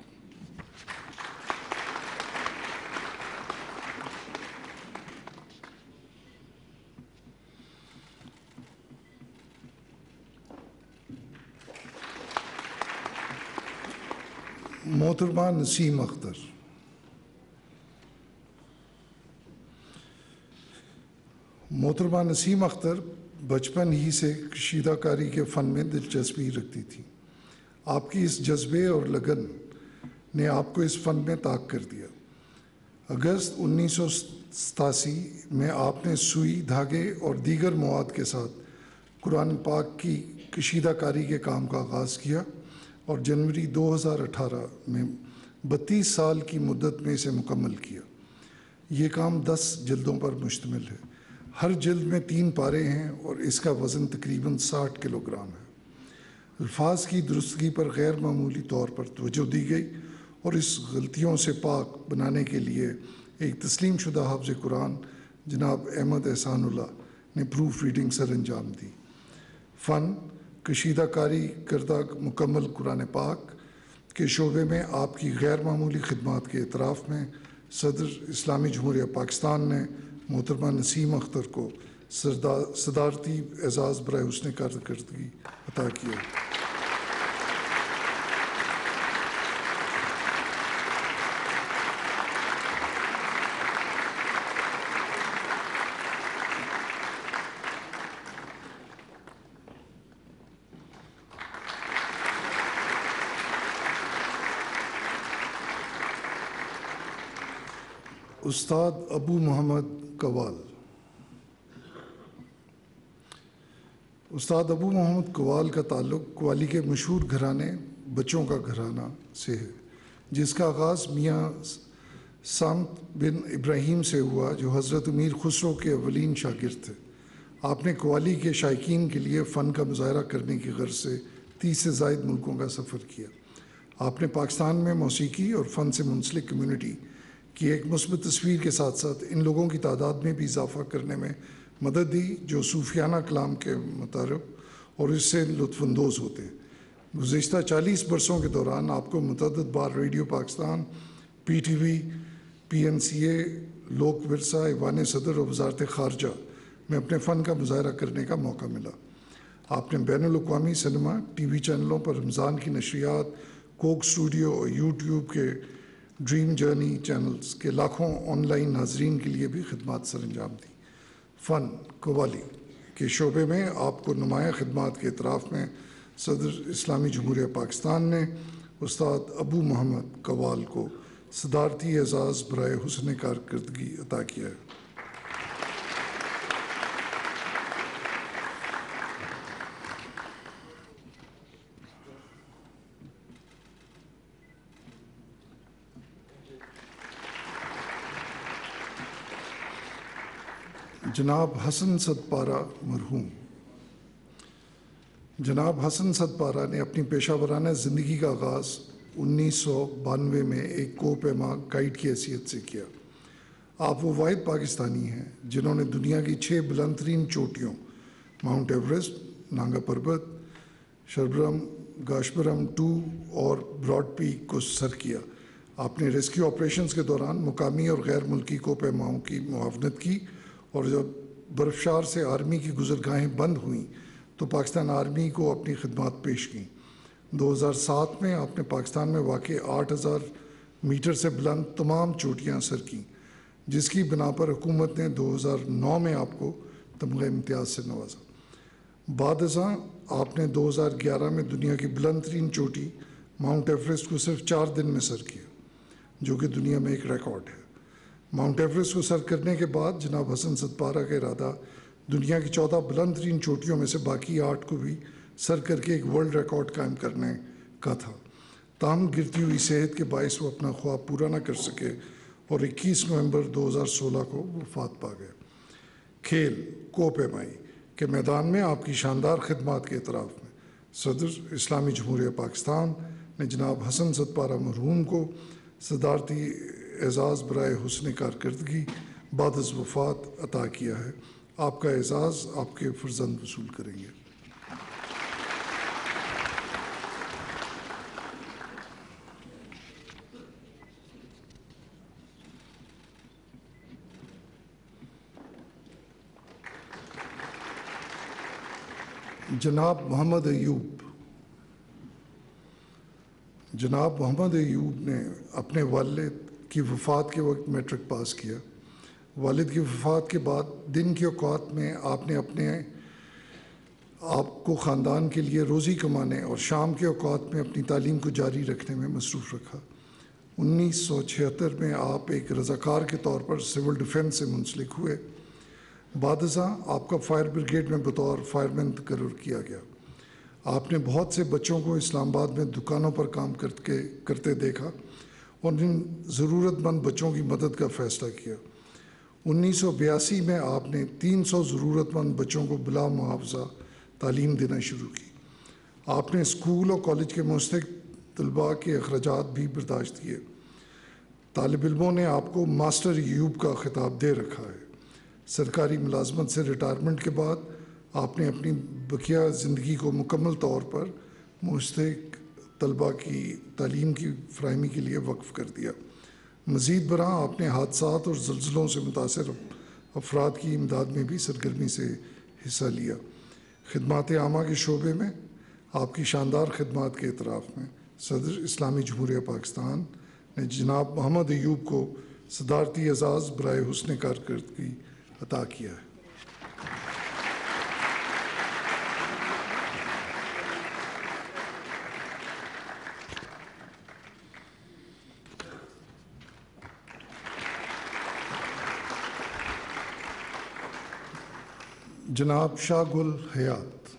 محترمہ نسیم اختر، محترمہ نسیم اختر بچپن ہی سے کشیدہ کاری کے فن میں دلچسپی رکھتی تھی۔ آپ کی اس جذبے اور لگن نے آپ کو اس فن میں طاق کر دیا۔ اگست انیس سو ستاسی میں آپ نے سوئی، دھاگے اور دیگر مواد کے ساتھ قرآن پاک کی کشیدہ کاری کے کام کا آغاز کیا اور جنوری دو ہزار اٹھارہ میں بتیس سال کی مدت میں اسے مکمل کیا۔ یہ کام دس جلدوں پر مشتمل ہے۔ ہر جلد میں تین پارے ہیں اور اس کا وزن تقریباً ساٹھ کلو گرام ہے۔ الفاظ کی درستگی پر غیر معمولی طور پر توجہ دی گئی اور اس غلطیوں سے پاک بنانے کے لیے ایک تسلیم شدہ حافظ قرآن جناب احمد احسان اللہ نے پروف ریڈنگ سر انجام دی۔ فن، کشیدہ کاری کردہ مکمل قرآن پاک کے شعبے میں آپ کی غیر معمولی خدمات کے اعتراف میں صدر اسلامی جمہوریہ پاکستان نے محترمہ نسیم اختر کو صدارتی اعزاز برائے حسن کارکردگی عطا کیا۔ استاد ابو محمد قوال، استاد ابو محمد قوال کا تعلق قوالی کے مشہور گھرانے بچوں کا گھرانہ سے ہے، جس کا آغاز میاں سامت بن ابراہیم سے ہوا جو حضرت امیر خسرو کے اولین شاگرد تھے۔ آپ نے قوالی کے شائقین کے لیے فن کا مظاہرہ کرنے کی غرض سے تیس سے زائد ملکوں کا سفر کیا۔ آپ نے پاکستان میں موسیقی اور فن سے منسلک کمیونٹی کی ایک مثبت تصویر کے ساتھ ساتھ ان لوگوں کی تعداد میں بھی اضافہ کرنے میں مدد دی جو صوفیانہ کلام کے مطرب اور اس سے لطف اندوز ہوتے ہیں۔ گزشتہ چالیس برسوں کے دوران آپ کو متعدد بار radio Pakistan, P T V, P N C A, Lok Virsa, Aiwan صدر اور وزارت خارجہ میں اپنے فن کا مظاہرہ کرنے کا موقع ملا۔ آپ نے بین الاقوامی سنیما، ٹی وی چینلوں پر رمضان کی نشریات، کوک اسٹوڈیو اور یوٹیوب کے ڈریم جرنی چینلز کے لاکھوں آن لائن ناظرین کے لیے بھی خدمات سر انجام دی۔ فن، قوالی کے شعبے میں آپ کو نمایاں خدمات کے اعتراف میں صدر اسلامی جمہوریہ پاکستان نے استاد ابو محمد قوال کو صدارتی اعزاز برائے حسن کارکردگی عطا کیا ہے۔ جناب حسن صدپارہ مرحوم، جناب حسن صدپارہ نے اپنی پیشہ ورانہ زندگی کا آغاز انیس سو بانوے میں ایک کو پیما گائیڈ کی حیثیت سے کیا۔ آپ وہ واحد پاکستانی ہیں جنہوں نے دنیا کی چھ بلند ترین چوٹیوں Mount Everest, Nanga Parbat, Sherbrum, Gasherbrum two اور براڈ پیک کو سر کیا۔ آپ نے ریسکیو آپریشنز کے دوران مقامی اور غیر ملکی کو پیماؤں کی معاونت کی، اور جب برفشار سے آرمی کی گزرگاہیں بند ہوئیں تو پاکستان آرمی کو اپنی خدمات پیش کیں۔ دو ہزار سات میں آپ نے پاکستان میں واقع آٹھ ہزار میٹر سے بلند تمام چوٹیاں سر کیں، جس کی بنا پر حکومت نے دو ہزار نو میں آپ کو تمغہ امتیاز سے نوازا۔ بعد ازاں آپ نے دو ہزار گیارہ میں دنیا کی بلند ترین چوٹی ماؤنٹ ایوریسٹ کو صرف چار دن میں سر کیا، جو کہ دنیا میں ایک ریکارڈ ہے۔ ماؤنٹ ایوریسٹ کو سر کرنے کے بعد جناب حسن صدپارہ کا ارادہ دنیا کی چودہ بلند ترین چوٹیوں میں سے باقی آٹھ کو بھی سر کر کے ایک ورلڈ ریکارڈ قائم کرنے کا تھا، تاہم گرتی ہوئی صحت کے باعث وہ اپنا خواب پورا نہ کر سکے اور اکیس نومبر دو ہزار سولہ کو وفات پا گئے۔ کھیل کو پیمائی کے میدان میں آپ کی شاندار خدمات کے اعتراف میں صدر اسلامی جمہوریہ پاکستان نے جناب حسن صدپارہ مرحوم کو صدارتی اعزاز برائے حسن کارکردگی بعد از وفات عطا کیا ہے۔ آپ کا اعزاز آپ کے فرزند وصول کریں گے۔ جناب محمد ایوب، جناب محمد ایوب نے اپنے والد کی وفات کے وقت میٹرک پاس کیا۔ والد کی وفات کے بعد دن کے اوقات میں آپ نے اپنے آپ کو خاندان کے لیے روزی کمانے اور شام کے اوقات میں اپنی تعلیم کو جاری رکھنے میں مصروف رکھا۔ انیس سو چھہتر میں آپ ایک رضاکار کے طور پر سول ڈیفنس سے منسلک ہوئے۔ بعد ازاں آپ کا فائر بریگیڈ میں بطور فائر مین تقرر کیا گیا۔ آپ نے بہت سے بچوں کو اسلام آباد میں دکانوں پر کام کر کے کرتے دیکھا اور ان ضرورت مند بچوں کی مدد کا فیصلہ کیا۔ انیس سو بیاسی میں آپ نے تین سو ضرورت مند بچوں کو بلا معاوضہ تعلیم دینا شروع کی۔ آپ نے اسکول اور کالج کے مستحق طلباء کے اخراجات بھی برداشت کیے۔ طالب علموں نے آپ کو ماسٹر ایوب کا خطاب دے رکھا ہے۔ سرکاری ملازمت سے ریٹائرمنٹ کے بعد آپ نے اپنی بقیہ زندگی کو مکمل طور پر مستحق طلباء کی تعلیم کی فراہمی کے لیے وقف کر دیا۔ مزید برآں آپ نے حادثات اور زلزلوں سے متاثر افراد کی امداد میں بھی سرگرمی سے حصہ لیا۔ خدمات عامہ کے شعبے میں آپ کی شاندار خدمات کے اعتراف میں صدر اسلامی جمہوریہ پاکستان نے جناب محمد ایوب کو صدارتی اعزاز برائے حسن کارکردگی عطا کیا ہے۔ جناب شاہ گل حیات،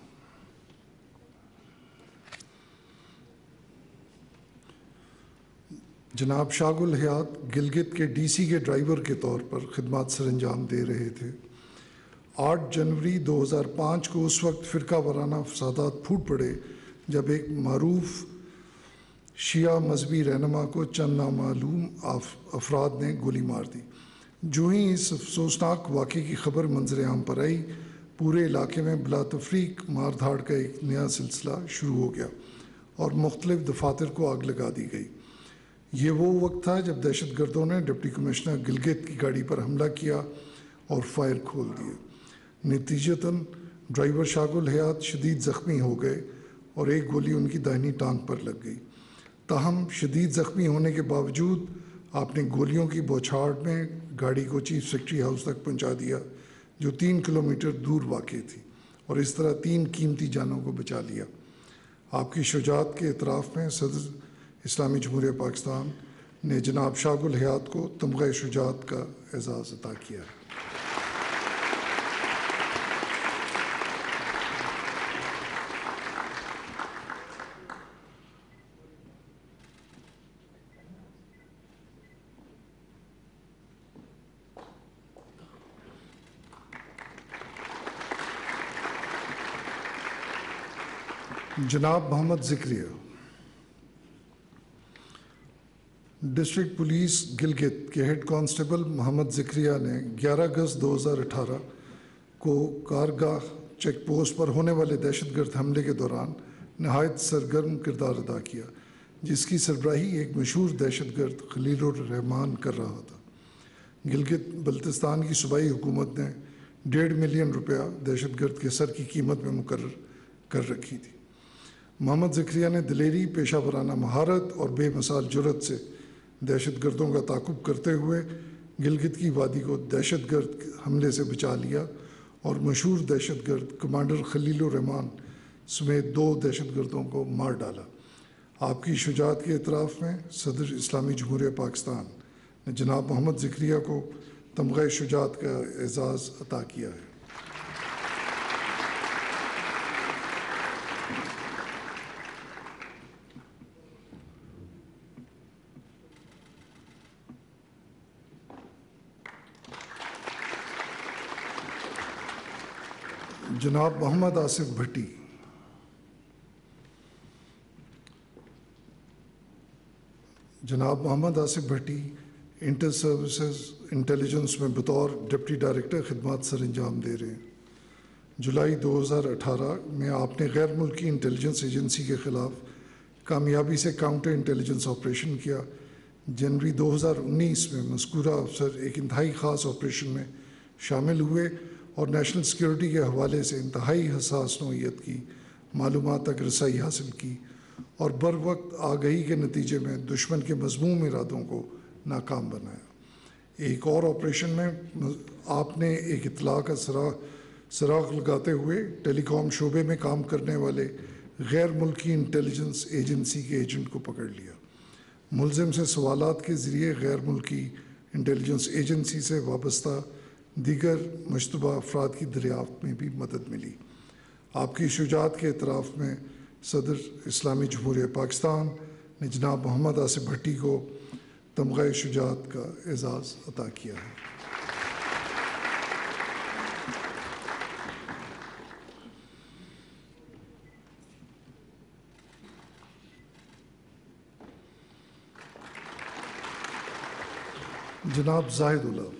جناب شاہ گل حیات گلگت کے ڈی سی کے ڈرائیور کے طور پر خدمات سر انجام دے رہے تھے۔ آٹھ جنوری دو ہزار پانچ کو اس وقت فرقہ وارانہ فسادات پھوٹ پڑے جب ایک معروف شیعہ مذہبی رہنما کو چند نامعلوم افراد نے گولی مار دی۔ جو ہی اس افسوسناک واقعے کی خبر منظر عام پر آئی، پورے علاقے میں بلا تفریق مار دھاڑ کا ایک نیا سلسلہ شروع ہو گیا اور مختلف دفاتر کو آگ لگا دی گئی۔ یہ وہ وقت تھا جب دہشت گردوں نے ڈپٹی کمشنر گلگت کی گاڑی پر حملہ کیا اور فائر کھول دیے۔ نتیجتاً ڈرائیور شاہ گل حیات شدید زخمی ہو گئے اور ایک گولی ان کی داہنی ٹانگ پر لگ گئی۔ تاہم شدید زخمی ہونے کے باوجود آپ نے گولیوں کی بوچھاڑ میں گاڑی کو چیف سیکرٹری ہاؤس تک پہنچا دیا، جو تین کلومیٹر دور واقع تھی۔ اور اس طرح تین قیمتی جانوں کو بچا لیا۔ آپ کی شجاعت کے اعتراف میں صدر اسلامی جمہوریہ پاکستان نے جناب شاہ گل حیات کو تمغہ شجاعت کا اعزاز عطا کیا ہے۔ جناب محمد ذکریہ، ڈسٹرکٹ پولیس گلگت کے ہیڈ کانسٹیبل محمد ذکریہ نے گیارہ اگست دو ہزار اٹھارہ کو کارگاہ چیک پوسٹ پر ہونے والے دہشت گرد حملے کے دوران نہایت سرگرم کردار ادا کیا، جس کی سربراہی ایک مشہور دہشت گرد خلیل الرحمان کر رہا تھا۔ گلگت بلتستان کی صوبائی حکومت نے ڈیڑھ ملین روپیہ دہشت گرد کے سر کی قیمت میں مقرر کر رکھی تھی۔ محمد ذکریہ نے دلیری، پیشہ ورانہ مہارت اور بے مثال جرأت سے دہشت گردوں کا تعاقب کرتے ہوئے گلگت کی وادی کو دہشت گرد حملے سے بچا لیا اور مشہور دہشت گرد کمانڈر خلیل الرحمان سمیت دو دہشت گردوں کو مار ڈالا۔ آپ کی شجاعت کے اعتراف میں صدر اسلامی جمہوریہ پاکستان نے جناب محمد ذکریہ کو تمغہ شجاعت کا اعزاز عطا کیا ہے۔ جناب محمد آصف بھٹی، جناب Muhammad Asif Bhatti inter services intelligence میں بطور ڈپٹی ڈائریکٹر خدمات سر انجام دے رہے ہیں۔ جولائی دو ہزار اٹھارہ میں آپ نے غیر ملکی انٹیلیجنس ایجنسی کے خلاف کامیابی سے کاؤنٹر انٹیلیجنس آپریشن کیا۔ جنوری دو ہزار انیس میں مذکورہ افسر ایک انتہائی خاص آپریشن میں شامل ہوئے اور نیشنل سیکیورٹی کے حوالے سے انتہائی حساس نوعیت کی معلومات تک رسائی حاصل کی اور بر وقت آگہی کے نتیجے میں دشمن کے مذموم ارادوں کو ناکام بنایا۔ ایک اور آپریشن میں آپ نے ایک اطلاع کا سراغ لگاتے ہوئے ٹیلی کام شعبے میں کام کرنے والے غیر ملکی انٹیلیجنس ایجنسی کے ایجنٹ کو پکڑ لیا۔ ملزم سے سوالات کے ذریعے غیر ملکی انٹیلیجنس ایجنسی سے وابستہ دیگر مشتبہ افراد کی دریافت میں بھی مدد ملی۔ آپ کی شجاعت کے اعتراف میں صدر اسلامی جمہوریہ پاکستان نے جناب محمد آصف بھٹی کو تمغہ شجاعت کا اعزاز عطا کیا ہے۔ جناب زاہد اللہ،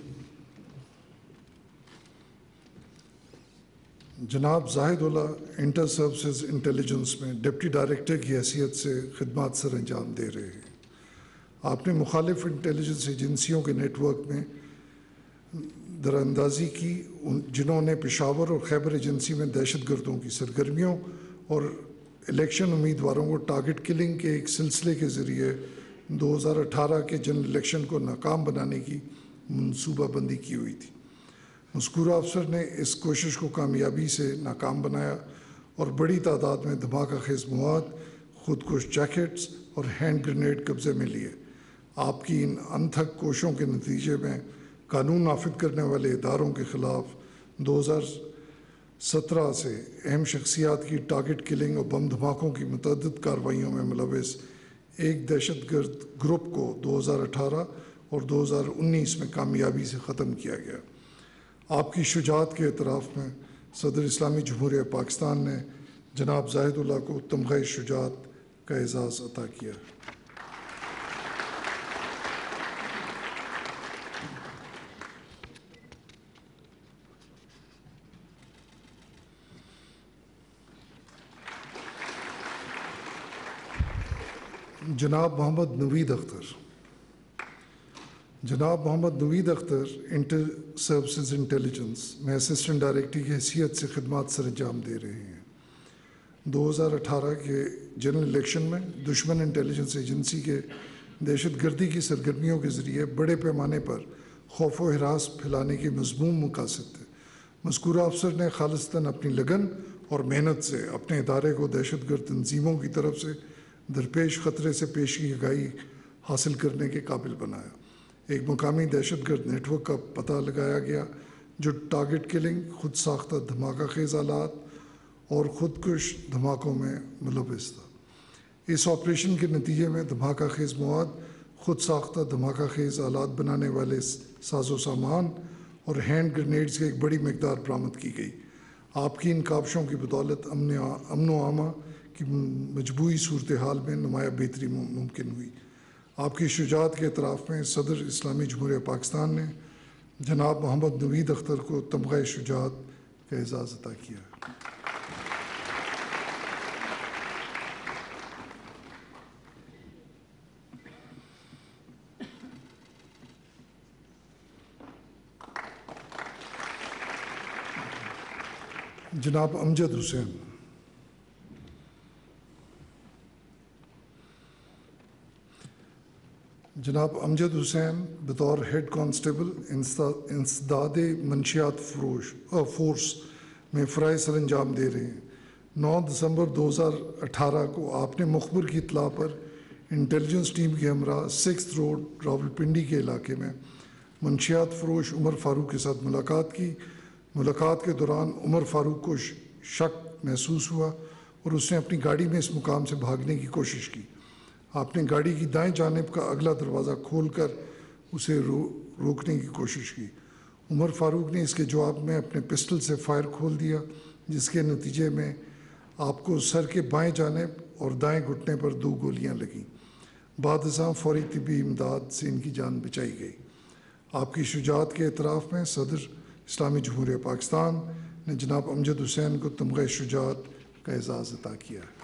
جناب Zahidullah inter services intelligence میں ڈپٹی ڈائریکٹر کی حیثیت سے خدمات سر انجام دے رہے ہیں۔ آپ نے مخالف انٹیلیجنس ایجنسیوں کے نیٹ ورک میں دراندازی کی، جنہوں نے پشاور اور خیبر ایجنسی میں دہشت گردوں کی سرگرمیوں اور الیکشن امیدواروں کو ٹارگٹ کلنگ کے ایک سلسلے کے ذریعے دو ہزار اٹھارہ کے جنرل الیکشن کو ناکام بنانے کی منصوبہ بندی کی ہوئی تھی۔ مذکورہ افسر نے اس کوشش کو کامیابی سے ناکام بنایا اور بڑی تعداد میں دھماکہ خیز مواد، خودکش جیکٹس اور ہینڈ گرینیڈ قبضے میں لیے۔ آپ کی ان انتھک کوششوں کے نتیجے میں قانون نافذ کرنے والے اداروں کے خلاف دو ہزار سترہ سے اہم شخصیات کی ٹارگٹ کلنگ اور بم دھماکوں کی متعدد کارروائیوں میں ملوث ایک دہشت گرد گروپ کو دو ہزار اٹھارہ اور دو ہزار انیس میں کامیابی سے ختم کیا گیا۔ آپ کی شجاعت کے اعتراف میں صدر اسلامی جمہوریہ پاکستان نے جناب زاہد اللہ کو تمغہ شجاعت کا اعزاز عطا کیا۔ جناب محمد نوید اختر، جناب Muhammad Naveed Akhtar inter services intelligence میں اسسٹنٹ ڈائریکٹر کی حیثیت سے خدمات سر انجام دے رہے ہیں۔ دو ہزار اٹھارہ کے جنرل الیکشن میں دشمن انٹیلیجنس ایجنسی کے دہشت گردی کی سرگرمیوں کے ذریعے بڑے پیمانے پر خوف و ہراس پھیلانے کے مذموم مقاصد تھے۔ مذکورہ افسر نے خالصتاً اپنی لگن اور محنت سے اپنے ادارے کو دہشت گرد تنظیموں کی طرف سے درپیش خطرے سے پیشگی آگاہی حاصل کرنے کے قابل بنایا۔ ایک مقامی دہشت گرد نیٹ ورک کا پتہ لگایا گیا جو ٹارگٹ کلنگ، خود ساختہ دھماکہ خیز آلات اور خودکش دھماکوں میں ملوث تھا۔ اس آپریشن کے نتیجے میں دھماکہ خیز مواد، خود ساختہ دھماکہ خیز آلات بنانے والے ساز و سامان اور ہینڈ گرینیڈز کی ایک بڑی مقدار برآمد کی گئی۔ آپ کی ان کاوشوں کی بدولت امن امن و امان کی مجموعی صورتحال میں نمایاں بہتری ممکن ہوئی۔ آپ کی شجاعت کے اعتراف میں صدر اسلامی جمہوریہ پاکستان نے جناب محمد نوید اختر کو تمغہ شجاعت کا اعزاز عطا کیا۔ جناب امجد حسین۔ جناب امجد حسین بطور ہیڈ کانسٹیبل انسداد منشیات فروش فورس میں فرائض سر انجام دے رہے ہیں۔ نو دسمبر دو ہزار اٹھارہ کو آپ نے مخبر کی اطلاع پر انٹیلیجنس ٹیم کے ہمراہ سکس روڈ راولپنڈی کے علاقے میں منشیات فروش عمر فاروق کے ساتھ ملاقات کی۔ ملاقات کے دوران عمر فاروق کو شک محسوس ہوا اور اس نے اپنی گاڑی میں اس مقام سے بھاگنے کی کوشش کی۔ آپ نے گاڑی کی دائیں جانب کا اگلا دروازہ کھول کر اسے رو روکنے کی کوشش کی۔ عمر فاروق نے اس کے جواب میں اپنے پسٹل سے فائر کھول دیا، جس کے نتیجے میں آپ کو سر کے بائیں جانب اور دائیں گھٹنے پر دو گولیاں لگیں۔ بعد ازاں فوری طبی امداد سے ان کی جان بچائی گئی۔ آپ کی شجاعت کے اعتراف میں صدر اسلامی جمہوریہ پاکستان نے جناب امجد حسین کو تمغہ شجاعت کا اعزاز عطا کیا ہے۔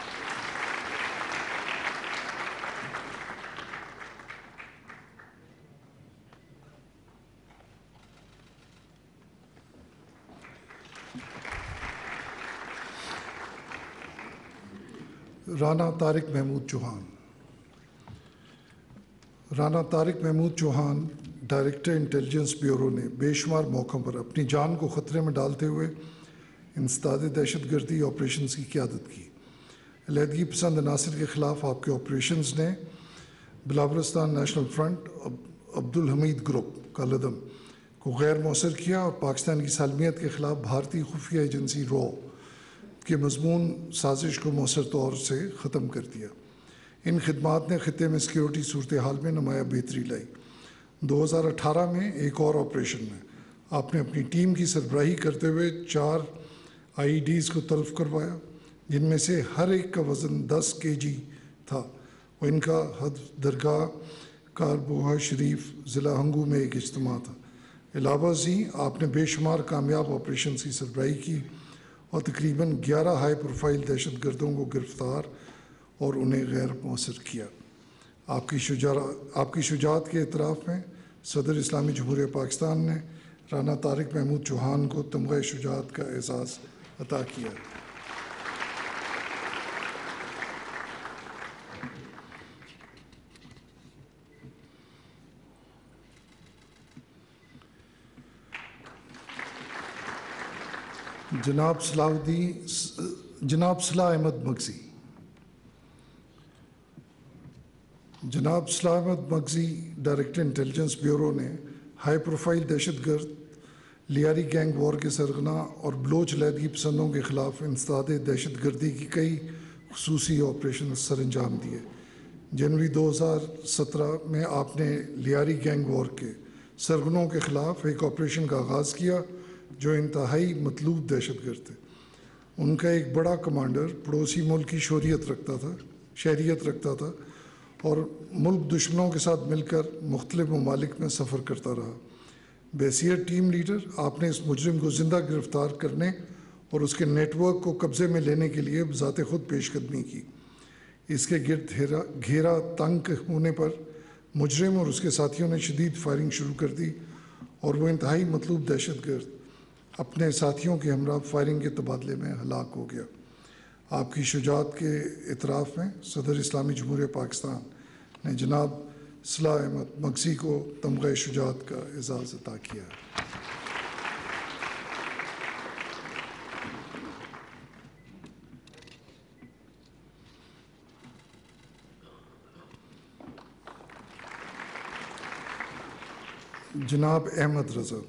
Rana Tariq Mahmood Chauhan. Rana Tariq Mahmood Chauhan director intelligence bureau نے بے شمار موقعوں پر اپنی جان کو خطرے میں ڈالتے ہوئے انسداد دہشت گردی آپریشنز کی قیادت کی۔ علیحدگی پسند عناصر کے خلاف آپ کے آپریشنز نے Balawaristan national front, Abdul Hamid group کا لدم کو غیر مؤثر کیا اور پاکستان کی سالمیت کے خلاف بھارتی خفیہ ایجنسی رو کے مضمون سازش کو مؤثر طور سے ختم کر دیا۔ ان خدمات نے خطے میں سیکیورٹی صورتحال میں نمایاں بہتری لائی۔ دو ہزار اٹھارہ میں ایک اور آپریشن میں آپ نے اپنی ٹیم کی سربراہی کرتے ہوئے چار آئی ڈیز کو تلف کروایا، جن میں سے ہر ایک کا وزن دس کے جی تھا اور ان کا حد درگاہ کاربوہا شریف ضلع ہنگو میں ایک اجتماع تھا۔ علاوہ ازیں آپ نے بے شمار کامیاب آپریشنز کی سربراہی کی اور تقریباً گیارہ ہائی پروفائل دہشت گردوں کو گرفتار اور انہیں غیر مؤثر کیا۔ آپ کی شجاعت آپ کی شجاعت کے اعتراف میں صدر اسلامی جمہوریہ پاکستان نے رانا طارق محمود چوہان کو تمغہ شجاعت کا اعزاز عطا کیا۔ جناب صلاح الدین جناب صلاح احمد مغزی۔ جناب Salah Ahmed Maghzi director intelligence bureau نے ہائی پروفائل دہشت گرد لیاری گینگ وار کے سرغنہ اور بلوچ علیحدگی پسندوں کے خلاف انسداد دہشت گردی کی کئی خصوصی آپریشن سر انجام دیے۔ جنوری دو ہزار سترہ میں آپ نے لیاری گینگ وار کے سرغنوں کے خلاف ایک آپریشن کا آغاز کیا جو انتہائی مطلوب دہشت گرد تھے۔ ان کا ایک بڑا کمانڈر پڑوسی ملک کی شہریت رکھتا تھا شہریت رکھتا تھا اور ملک دشمنوں کے ساتھ مل کر مختلف ممالک میں سفر کرتا رہا۔ بحیثیت ٹیم لیڈر آپ نے اس مجرم کو زندہ گرفتار کرنے اور اس کے نیٹ ورک کو قبضے میں لینے کے لیے بذات خود پیش قدمی کی۔ اس کے گرد گھیرا گھیرا تنگ ہونے پر مجرم اور اس کے ساتھیوں نے شدید فائرنگ شروع کر دی اور وہ انتہائی مطلوب دہشت گرد اپنے ساتھیوں کے ہمراہ فائرنگ کے تبادلے میں ہلاک ہو گیا۔ آپ کی شجاعت کے اعتراف میں صدر اسلامی جمہوریہ پاکستان نے جناب صلاح احمد مغزی کو تمغہ شجاعت کا اعزاز عطا کیا ہے۔ جناب احمد رضا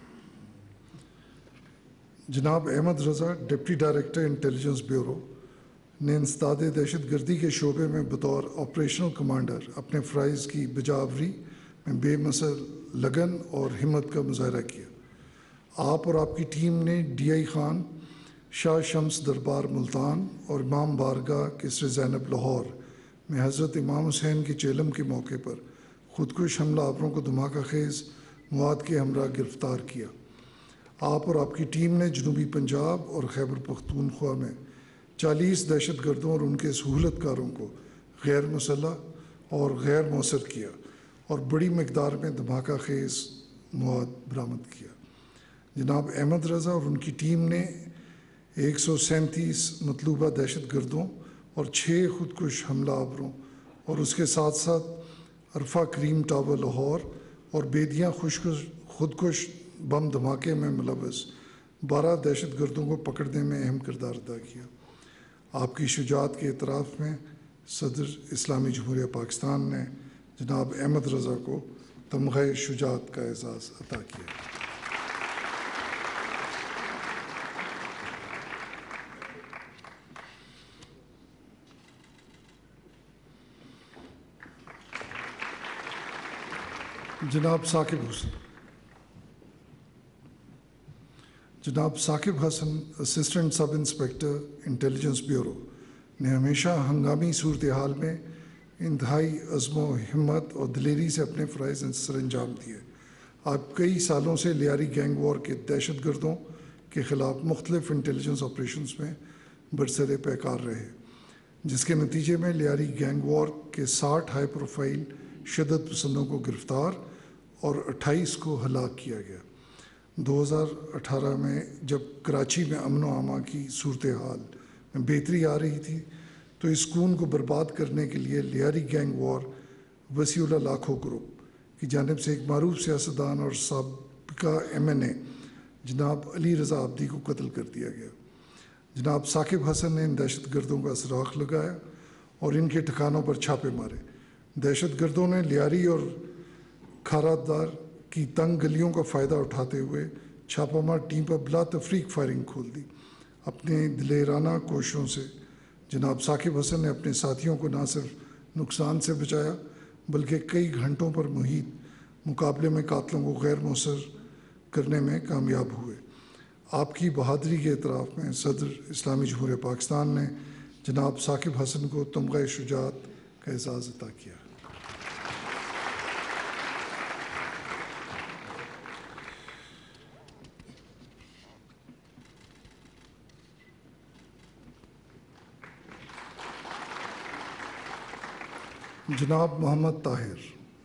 جناب Ahmed Raza deputy director intelligence bureau نے انسداد دہشت گردی کے شعبے میں بطور آپریشنل کمانڈر اپنے فرائض کی بجاوری میں بے مثل لگن اور ہمت کا مظاہرہ کیا۔ آپ اور آپ کی ٹیم نے ڈی آئی خان، شاہ شمس دربار ملتان اور امام بارگاہ کسر زینب لاہور میں حضرت امام حسین کے چیلم کے موقع پر خودکش حملہ آوروں کو دھماکہ خیز مواد کے ہمراہ گرفتار کیا۔ آپ اور آپ کی ٹیم نے جنوبی پنجاب اور خیبر پختونخوا میں چالیس دہشت گردوں اور ان کے سہولت کاروں کو غیر مسلح اور غیر مؤثر کیا اور بڑی مقدار میں دھماکہ خیز مواد برآمد کیا۔ جناب احمد رضا اور ان کی ٹیم نے ایک سو سینتیس مطلوبہ دہشت گردوں اور چھ خودکش حملہ آوروں اور اس کے ساتھ ساتھ عرفہ کریم ٹاور لاہور اور بیدیاں خوشکش خودکش بم دھماکے میں ملوث بارہ دہشت گردوں کو پکڑنے میں اہم کردار ادا کیا۔ آپ کی شجاعت کے اعتراف میں صدر اسلامی جمہوریہ پاکستان نے جناب احمد رضا کو تمغہ شجاعت کا اعزاز عطا کیا۔ جناب ثاقب حسن جناب Saqib Hassan assistant sub inspector intelligence bureau نے ہمیشہ ہنگامی صورتحال میں انتہائی عزم و ہمت اور دلیری سے اپنے فرائض سر انجام دیے۔ آپ کئی سالوں سے لیاری گینگ وار کے دہشت گردوں کے خلاف مختلف انٹیلیجنس آپریشنز میں برسر پیکار رہے، جس کے نتیجے میں لیاری گینگ وار کے ساٹھ ہائی پروفائل شدت پسندوں کو گرفتار اور اٹھائیس کو ہلاک کیا گیا۔ دو ہزار اٹھارہ میں جب کراچی میں امن و امان کی صورتحال میں بہتری آ رہی تھی تو اس خون کو برباد کرنے کے لیے لیاری گینگ وار وسیع اللاکھوں گروپ کی جانب سے ایک معروف سیاستدان اور سابقہ ایم این اے جناب علی رضا عابدی کو قتل کر دیا گیا۔ جناب ثاقب حسن نے ان دہشت گردوں کا سراغ لگایا اور ان کے ٹھکانوں پر چھاپے مارے۔ دہشت گردوں نے لیاری اور کھارادار کی تنگ گلیوں کا فائدہ اٹھاتے ہوئے چھاپہ مار ٹیم پر بلا تفریق فائرنگ کھول دی۔ اپنے دلیرانہ کوششوں سے جناب ثاقب حسن نے اپنے ساتھیوں کو نہ صرف نقصان سے بچایا بلکہ کئی گھنٹوں پر محیط مقابلے میں قاتلوں کو غیر مؤثر کرنے میں کامیاب ہوئے۔ آپ کی بہادری کے اعتراف میں صدر اسلامی جمہوریہ پاکستان نے جناب ثاقب حسن کو تمغہ شجاعت کا اعزاز عطا کیا۔ جناب محمد طاہر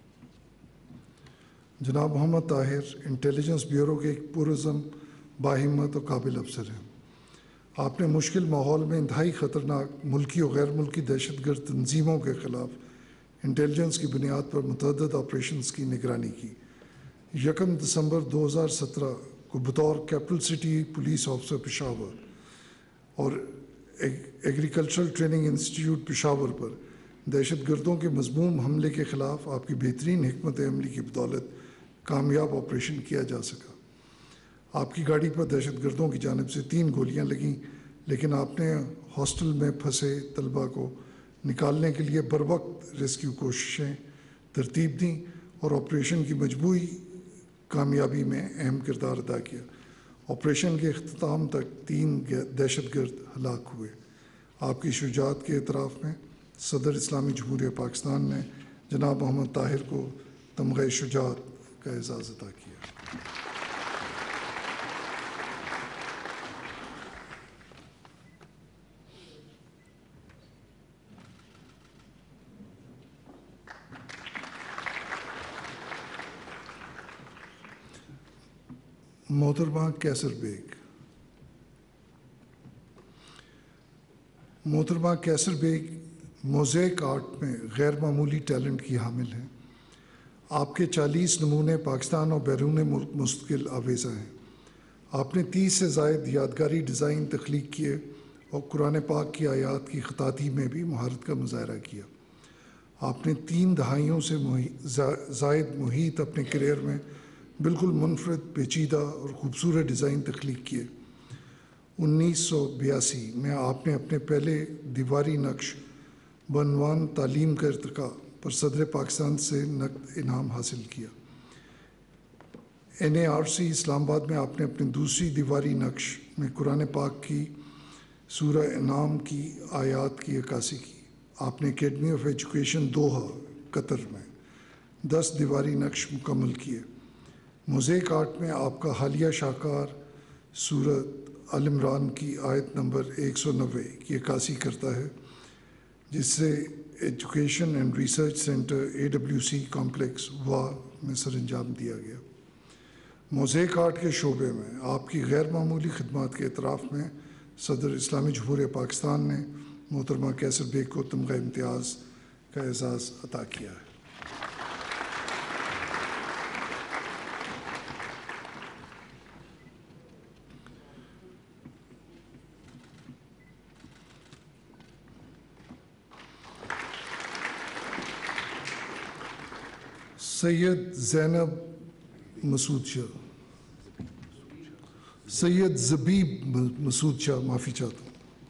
جناب محمد طاہر انٹیلیجنس بیورو کے ایک پرعزم، باہمت اور قابل افسر ہیں۔ آپ نے مشکل ماحول میں انتہائی خطرناک ملکی اور غیر ملکی دہشت گرد تنظیموں کے خلاف انٹیلیجنس کی بنیاد پر متعدد آپریشنز کی نگرانی کی۔ یکم دسمبر دو ہزار سترہ کو بطور capital city police officer Peshawar اور ایگریکلچرل ٹریننگ انسٹیٹیوٹ پشاور پر دہشت گردوں کے مذموم حملے کے خلاف آپ کی بہترین حکمت عملی کی بدولت کامیاب آپریشن کیا جا سکا۔ آپ کی گاڑی پر دہشت گردوں کی جانب سے تین گولیاں لگیں، لیکن آپ نے ہاسٹل میں پھنسے طلباء کو نکالنے کے لیے بروقت ریسکیو کوششیں ترتیب دیں اور آپریشن کی مجموعی کامیابی میں اہم کردار ادا کیا۔ آپریشن کے اختتام تک تین دہشت گرد ہلاک ہوئے۔ آپ کی شجاعت کے اعتراف میں صدر اسلامی جمہوریہ پاکستان نے جناب محمد طاہر کو تمغہ شجاعت کا اعزاز عطا کیا۔ محترمہ کیسر بیگ محترمہ کیسر بیگ موزیک آرٹ میں غیر معمولی ٹیلنٹ کی حامل ہیں۔ آپ کے چالیس نمونے پاکستان اور بیرون ملک مستقل آویزہ ہیں۔ آپ نے تیس سے زائد یادگاری ڈیزائن تخلیق کیے اور قرآن پاک کی آیات کی خطاطی میں بھی مہارت کا مظاہرہ کیا۔ آپ نے تین دہائیوں سے زائد محیط اپنے کیریئر میں بالکل منفرد، پیچیدہ اور خوبصورت ڈیزائن تخلیق کیے۔ انیس سو بیاسی میں آپ نے اپنے پہلے دیواری نقش بعنوان تعلیم کا ارتقاء پر صدر پاکستان سے نقد انعام حاصل کیا۔ این اے آر سی اسلام آباد میں آپ نے اپنی دوسری دیواری نقش میں قرآن پاک کی سورہ انعام کی آیات کی عکاسی کی۔ آپ نے academy of education Doha Qatar میں دس دیواری نقش مکمل کیے۔ موزیک آرٹ میں آپ کا حالیہ شاہکار سورۃ آل عمران کی آیت نمبر ایک سو نوے کی عکاسی کرتا ہے، جس سے education and research centre A W C complex وا میں سر انجام دیا گیا۔ موزیک آرٹ کے شعبے میں آپ کی غیر معمولی خدمات کے اعتراف میں صدر اسلامی جمہوریہ پاکستان نے محترمہ کیسر بیگ کو تمغہ امتیاز کا اعزاز عطا کیا ہے۔ سید زینب مسعود شاہ سید زبیب مسعود شاہ معافی چاہتا ہوں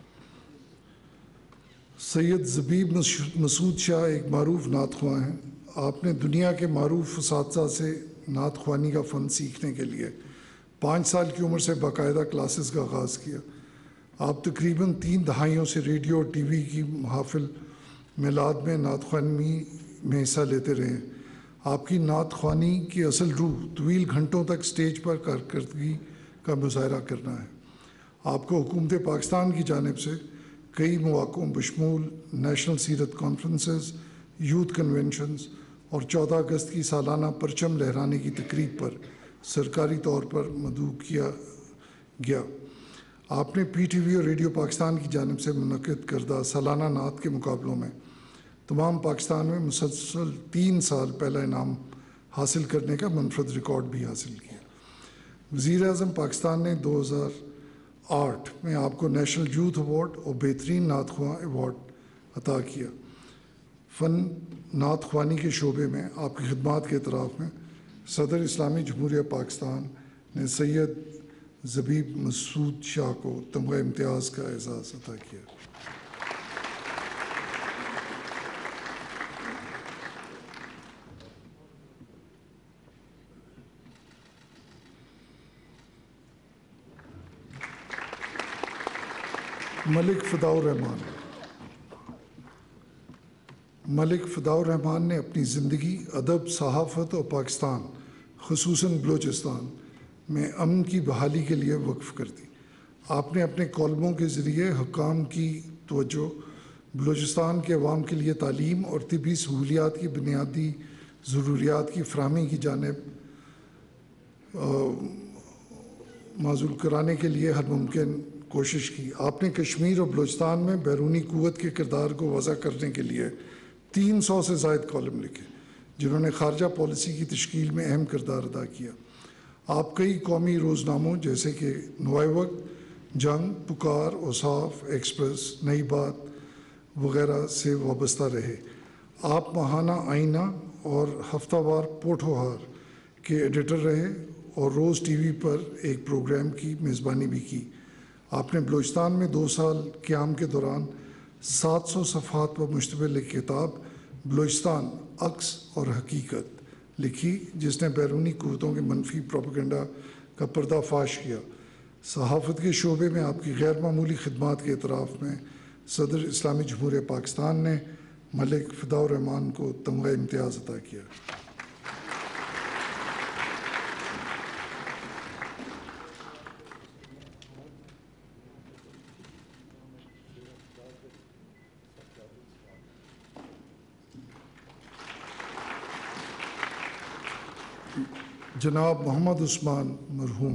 سید زبیب مسعود شاہ ایک معروف نعت خواں ہیں۔ آپ نے دنیا کے معروف اساتذہ سے نعت خوانی کا فن سیکھنے کے لیے پانچ سال کی عمر سے باقاعدہ کلاسز کا آغاز کیا۔ آپ تقریباً تین دہائیوں سے ریڈیو اور ٹی وی کی محافل میلاد میں نعت خوانی میں حصہ لیتے رہے۔ آپ کی نعت خوانی کی اصل روح طویل گھنٹوں تک سٹیج پر کارکردگی کا مظاہرہ کرنا ہے۔ آپ کو حکومت پاکستان کی جانب سے کئی مواقعوں بشمول نیشنل سیرت کانفرنسز، یوتھ کنونشنز اور چودہ اگست کی سالانہ پرچم لہرانے کی تقریب پر سرکاری طور پر مدعو کیا گیا۔ آپ نے پی ٹی وی اور ریڈیو پاکستان کی جانب سے منعقد کردہ سالانہ نعت کے مقابلوں میں تمام پاکستان میں مسلسل تین سال پہلا انعام حاصل کرنے کا منفرد ریکارڈ بھی حاصل کیا۔ وزیر اعظم پاکستان نے دو ہزار آٹھ میں آپ کو نیشنل یوتھ ایوارڈ اور بہترین نعت خواں ایوارڈ عطا کیا۔ فن نعت خوانی کے شعبے میں آپ کی خدمات کے اعتراف میں صدر اسلامی جمہوریہ پاکستان نے سید زبیب مسعود شاہ کو تمغہ امتیاز کا اعزاز عطا کیا۔ ملک فداء الرحمان ملک فداء الرحمان نے اپنی زندگی ادب، صحافت اور پاکستان خصوصاً بلوچستان میں امن کی بحالی کے لیے وقف کر دی۔ آپ نے اپنے کالموں کے ذریعے حکام کی توجہ بلوچستان کے عوام کے لیے تعلیم اور طبی سہولیات کی بنیادی ضروریات کی فراہمی کی جانب معزول کرانے کے لیے ہر ممکن کوشش کی۔ آپ نے کشمیر اور بلوچستان میں بیرونی قوت کے کردار کو وضع کرنے کے لیے تین سو سے زائد کالم لکھے، جنہوں نے خارجہ پالیسی کی تشکیل میں اہم کردار ادا کیا۔ آپ کئی قومی روزناموں جیسے کہ نوائے وقت، جنگ، پکار، اوصاف، ایکسپریس، نئی بات وغیرہ سے وابستہ رہے۔ آپ ماہانہ آئینہ اور ہفتہ وار پوٹھوہار کے ایڈیٹر رہے اور روز ٹی وی پر ایک پروگرام کی میزبانی بھی کی۔ آپ نے بلوچستان میں دو سال قیام کے دوران سات سو صفحات پر مشتمل ایک کتاب بلوچستان عکس اور حقیقت لکھی، جس نے بیرونی قوتوں کے منفی پروپیگنڈا کا پردہ فاش کیا۔ صحافت کے شعبے میں آپ کی غیر معمولی خدمات کے اعتراف میں صدر اسلامی جمہوریہ پاکستان نے ملک فداء الرحمان کو تمغہ امتیاز عطا کیا۔ جناب محمد عثمان مرحوم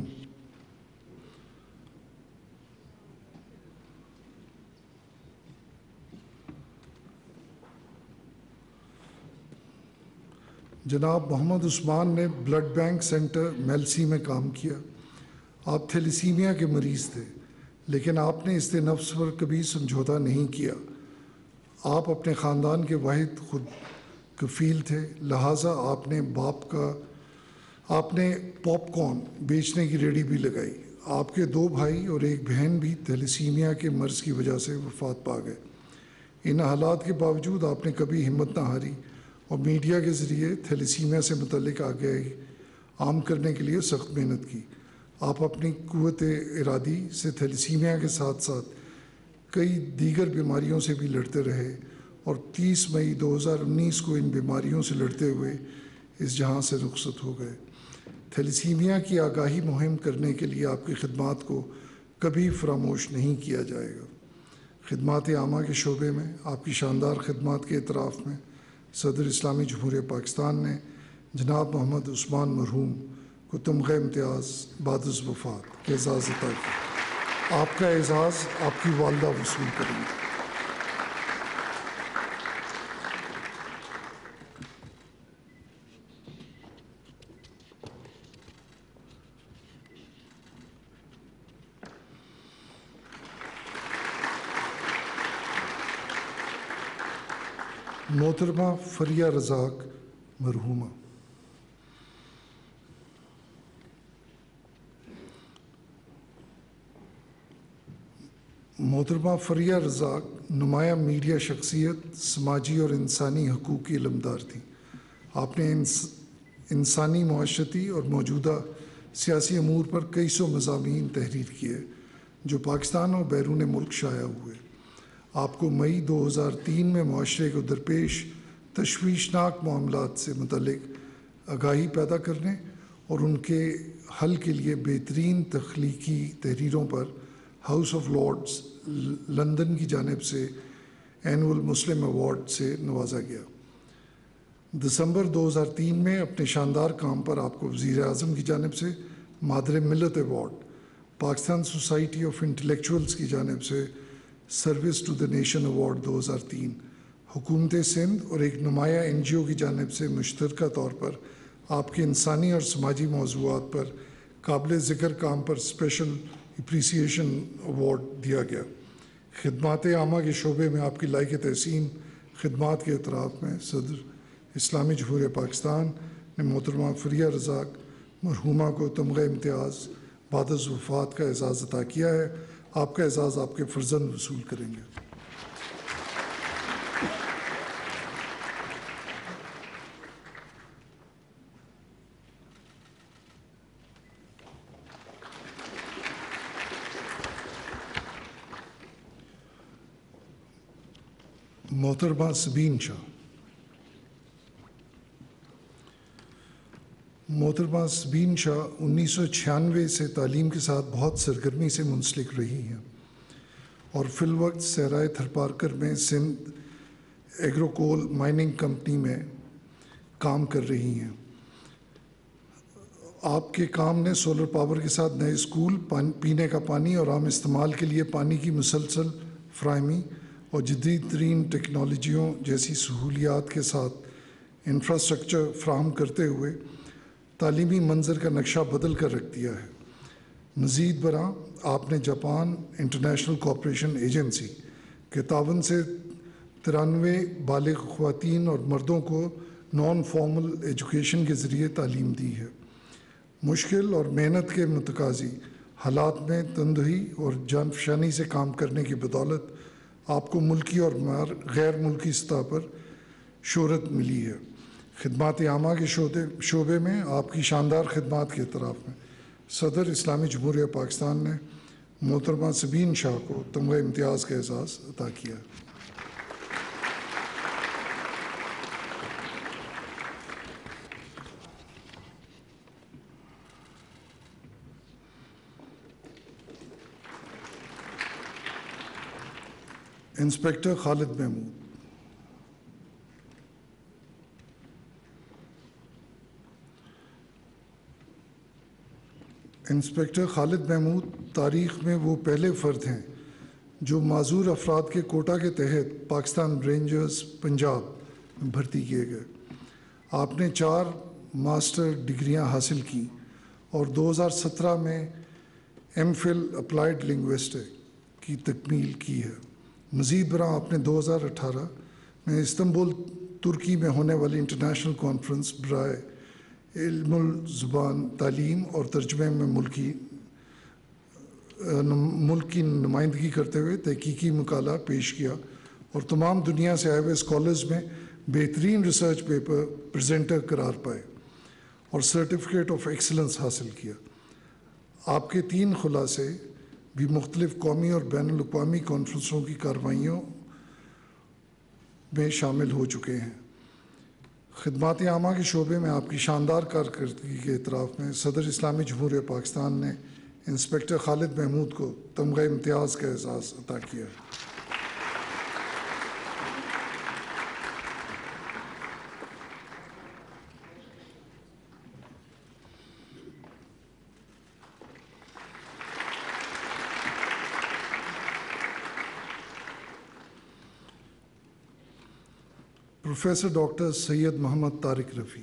جناب محمد عثمان نے بلڈ بینک سینٹر میلسی میں کام کیا۔ آپ تھیلیسیمیا کے مریض تھے، لیکن آپ نے اس نفس پر کبھی سمجھوتا نہیں کیا۔ آپ اپنے خاندان کے واحد خود کفیل تھے، لہٰذا آپ نے باپ کا آپ نے پاپ کارن بیچنے کی ریڑھی بھی لگائی. آپ کے دو بھائی اور ایک بہن بھی تھیلیسیمیا کے مرض کی وجہ سے وفات پا گئے. ان حالات کے باوجود آپ نے کبھی ہمت نہ ہاری اور میڈیا کے ذریعے تھیلیسیمیا سے متعلق آگاہی عام کرنے کے لیے سخت محنت کی. آپ اپنی قوت ارادی سے تھیلیسیمیا کے ساتھ ساتھ کئی دیگر بیماریوں سے بھی لڑتے رہے اور تیس مئی دو ہزار انیس کو ان بیماریوں سے لڑتے ہوئے اس جہاں سے رخصت ہو گئے. تھیلیسیمیا کی آگاہی مہم کرنے کے لیے آپ کی خدمات کو کبھی فراموش نہیں کیا جائے گا. خدمات عامہ کے شعبے میں آپ کی شاندار خدمات کے اعتراف میں صدر اسلامی جمہوریہ پاکستان نے جناب محمد عثمان مرحوم کو تمغہ امتیاز بعد از وفات کے اعزاز عطا کیا. آپ کا اعزاز آپ کی والدہ وصول کریں گے. محترمہ فریہ رزاق مرحومہ. محترمہ فریہ رزاق نمایاں میڈیا شخصیت، سماجی اور انسانی حقوق کی علمدار تھیں. آپ نے انس انسانی معاشرتی اور موجودہ سیاسی امور پر کئی سو مضامین تحریر کیے جو پاکستان اور بیرون ملک شائع ہوئے. آپ کو مئی دو ہزار تین میں معاشرے کو درپیش تشویشناک معاملات سے متعلق آگاہی پیدا کرنے اور ان کے حل کے لیے بہترین تخلیقی تحریروں پر ہاؤس آف لارڈز لندن کی جانب سے اینول مسلم ایوارڈ سے نوازا گیا. دسمبر دو ہزار تین میں اپنے شاندار کام پر آپ کو وزیر اعظم کی جانب سے Madar Millat award, Pakistan society of intellectuals کی جانب سے service to the nation award دو ہزار تین، حکومت سندھ اور ایک نمایاں این جی او کی جانب سے مشترکہ طور پر آپ کے انسانی اور سماجی موضوعات پر قابل ذکر کام پر اسپیشل اپریسیشن ایوارڈ دیا گیا. خدمات عامہ کے شعبے میں آپ کی لائق تحسین خدمات کے اعتراف میں صدر اسلامی جمہوریہ پاکستان نے محترمہ فریہ رزاق مرحومہ کو تمغہ امتیاز بعد از وفات کا اعزاز عطا کیا ہے. آپ کا اعزاز آپ کے فرزند وصول کریں گے. محترمہ سبین شاہ. محترمہ سبین شاہ انیس سو چھیانوے سے تعلیم کے ساتھ بہت سرگرمی سے منسلک رہی ہیں اور فی الوقت صحرائے تھرپارکر میں سندھ ایگروکول مائننگ کمپنی میں کام کر رہی ہیں. آپ کے کام نے سولر پاور کے ساتھ نئے اسکول، پینے کا پانی اور عام استعمال کے لیے پانی کی مسلسل فراہمی اور جدید ترین ٹیکنالوجیوں جیسی سہولیات کے ساتھ انفراسٹرکچر فراہم کرتے ہوئے تعلیمی منظر کا نقشہ بدل کر رکھ دیا ہے. مزید برآں آپ نے جاپان انٹرنیشنل کوآپریشن ایجنسی کے تعاون سے ترانوے بالغ خواتین اور مردوں کو نان فارمل ایجوکیشن کے ذریعے تعلیم دی ہے. مشکل اور محنت کے متقاضی حالات میں تندہی اور جانفشانی سے کام کرنے کی بدولت آپ کو ملکی اور غیر ملکی سطح پر شہرت ملی ہے. خدمات عامہ کے شعبے میں آپ کی شاندار خدمات کے اعتراف میں صدر اسلامی جمہوریہ پاکستان نے محترمہ سبین شاہ کو تمغہ امتیاز کا اعزاز عطا کیا. انسپیکٹر خالد محمود. انسپیکٹر خالد محمود تاریخ میں وہ پہلے فرد ہیں جو معذور افراد کے کوٹا کے تحت پاکستان رینجرز پنجاب میں بھرتی کیے گئے. آپ نے چار ماسٹر ڈگریاں حاصل کیں اور دو ہزار سترہ میں ایم فل اپلائیڈ لنگوسٹک کی تکمیل کی ہے. مزید برآں آپ نے دو ہزار اٹھارہ میں استنبول ترکی میں ہونے والی انٹرنیشنل کانفرنس برائے علم الزبان تعلیم اور ترجمے میں ملکی ملک کی نمائندگی کرتے ہوئے تحقیقی مقالہ پیش کیا اور تمام دنیا سے آئے ہوئے اسکالرز میں بہترین ریسرچ پیپر پریزنٹر قرار پائے اور سرٹیفکیٹ آف ایکسلنس حاصل کیا۔ آپ کے تین خلاصے بھی مختلف قومی اور بین الاقوامی کانفرنسوں کی کارروائیوں میں شامل ہو چکے ہیں۔ خدمات عامہ کے شعبے میں آپ کی شاندار کارکردگی کے اعتراف میں صدر اسلامی جمہوریہ پاکستان نے انسپکٹر خالد محمود کو تمغہ امتیاز کا اعزاز عطا کیا ہے۔ Professor doctor Syed Muhammad Tariq Rafi.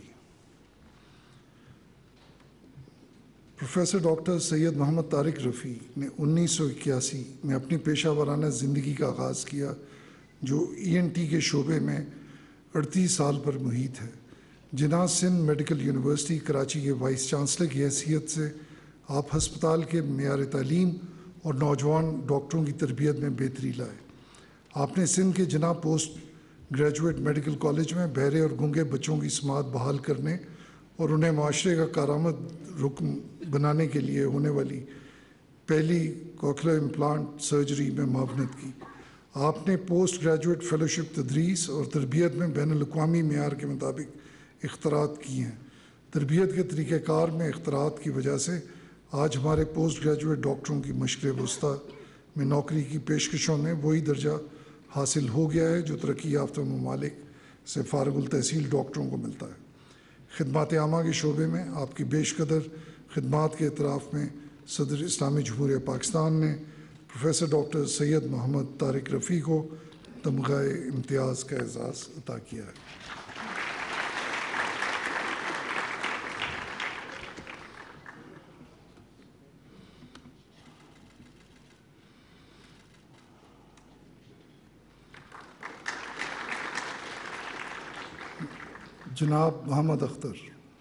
Professor doctor Syed Muhammad Tariq Rafi نے انیس سو اکیاسی میں اپنی پیشہ ورانہ زندگی کا آغاز کیا، جو ای این ٹی کے شعبے میں اڑتیس سال پر محیط ہے۔ جناح سندھ میڈیکل یونیورسٹی کراچی کے وائس چانسلر کی حیثیت سے آپ ہسپتال کے معیار تعلیم اور نوجوان ڈاکٹروں کی تربیت میں بہتری لائے۔ آپ نے سندھ کے Jinnah post graduate medical college میں بہرے اور گونگے بچوں کی سماعت بحال کرنے اور انہیں معاشرے کا کارآمد رکن بنانے کے لیے ہونے والی پہلی کوکلیئر امپلانٹ سرجری میں معاونت کی۔ آپ نے پوسٹ گریجویٹ فیلوشپ تدریس اور تربیت میں بین الاقوامی معیار کے مطابق اختراعات کی ہیں۔ تربیت کے طریقہ کار میں اختراعات کی وجہ سے آج ہمارے پوسٹ گریجویٹ ڈاکٹروں کی مشرق وسطیٰ میں نوکری کی پیشکشوں میں وہی درجہ حاصل ہو گیا ہے جو ترقی یافتہ ممالک سے فارغ التحصیل ڈاکٹروں کو ملتا ہے۔ خدمات عامہ کے شعبے میں آپ کی بیش قدر خدمات کے اعتراف میں صدر اسلامی جمہوریہ پاکستان نے پروفیسر ڈاکٹر سید محمد طارق رفیع کو تمغہ امتیاز کا اعزاز عطا کیا ہے۔ جناب محمد اختر۔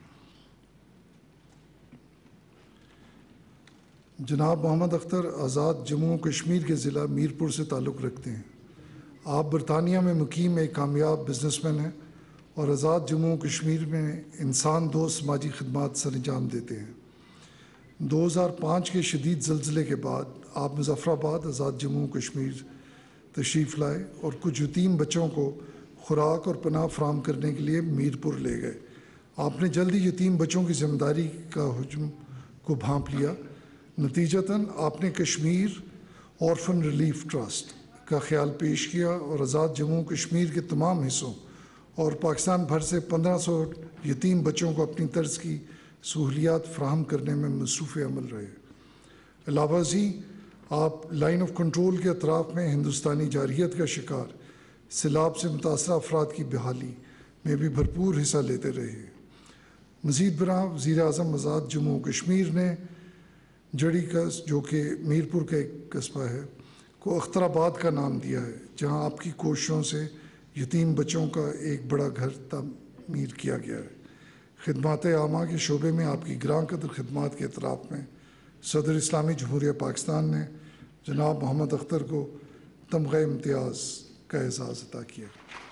جناب محمد اختر آزاد جموں و کشمیر کے ضلع میرپور سے تعلق رکھتے ہیں۔ آپ برطانیہ میں مقیم ایک کامیاب بزنس مین ہیں اور آزاد جموں و کشمیر میں انسان دوست سماجی خدمات سر انجام دیتے ہیں۔ دو ہزار پانچ کے شدید زلزلے کے بعد آپ مظفر آباد آزاد جموں و کشمیر تشریف لائے اور کچھ یتیم بچوں کو خوراک اور پناہ فراہم کرنے کے لیے میرپور لے گئے۔ آپ نے جلدی یتیم بچوں کی ذمہ داری کا حجم کو بھانپ لیا۔ نتیجتاً آپ نے کشمیر اورفن ریلیف ٹرسٹ کا خیال پیش کیا اور آزاد جموں و کشمیر کے تمام حصوں اور پاکستان بھر سے پندرہ سو یتیم بچوں کو اپنی طرز کی سہولیات فراہم کرنے میں مصروف عمل رہے۔ علاوہ ازیں آپ لائن آف کنٹرول کے اطراف میں ہندوستانی جارحیت کا شکار سیلاب سے متاثرہ افراد کی بحالی میں بھی بھرپور حصہ لیتے رہے۔ مزید برآں وزیر اعظم آزاد جموں و کشمیر نے جڑی کس جو کہ میرپور کا ایک قصبہ ہے کو اختر آباد کا نام دیا ہے، جہاں آپ کی کوششوں سے یتیم بچوں کا ایک بڑا گھر تعمیر کیا گیا ہے۔ خدمات عامہ کے شعبے میں آپ کی گراں قدر خدمات کے اعتراف میں صدر اسلامی جمہوریہ پاکستان نے جناب محمد اختر کو تمغہ امتیاز کا اعزاز عطا کیا۔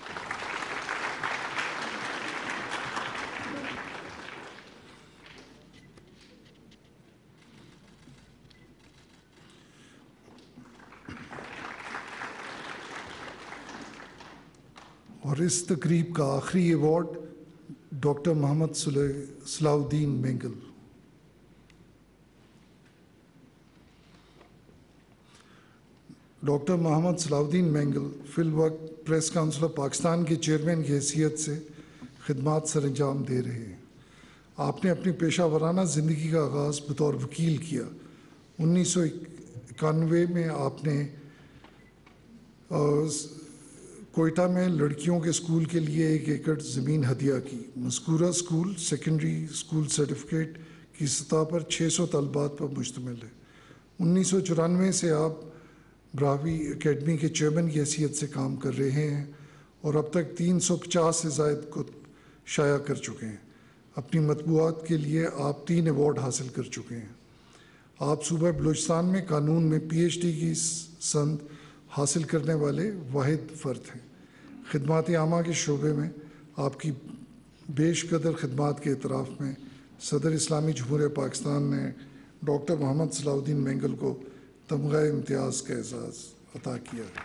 اور اس تقریب کا آخری ایوارڈ ڈاکٹر محمد صلاح الدین مینگل۔ ڈاکٹر محمد صلاح الدین مینگل فی الوقت پریس کاؤنسل آف پاکستان کے چیئرمین کی حیثیت سے خدمات سر انجام دے رہے ہیں۔ آپ نے اپنی پیشہ ورانہ زندگی کا آغاز بطور وکیل کیا۔ انیس سو اکانوے میں آپ نے کوئٹہ میں لڑکیوں کے اسکول کے لیے ایک ایکڑ زمین ہدیہ کی۔ مذکورہ اسکول سیکنڈری اسکول سرٹیفکیٹ کی سطح پر چھ سو طالبات پر مشتمل ہے۔ انیس سو چورانوے سے آپ براہوی اکیڈمی کے چیئرمین کی حیثیت سے کام کر رہے ہیں اور اب تک تین سو پچاس سے زائد کتب شائع کر چکے ہیں۔ اپنی مطبوعات کے لیے آپ تین ایوارڈ حاصل کر چکے ہیں۔ آپ صوبہ بلوچستان میں قانون میں پی ایچ ڈی کی سند حاصل کرنے والے واحد فرد ہیں۔ خدمات عامہ کے شعبے میں آپ کی بیش قدر خدمات کے اعتراف میں صدر اسلامی جمہوریہ پاکستان نے ڈاکٹر محمد صلاح الدین مینگل کو تمغہ امتیاز کا اعزاز عطا کیا ہے۔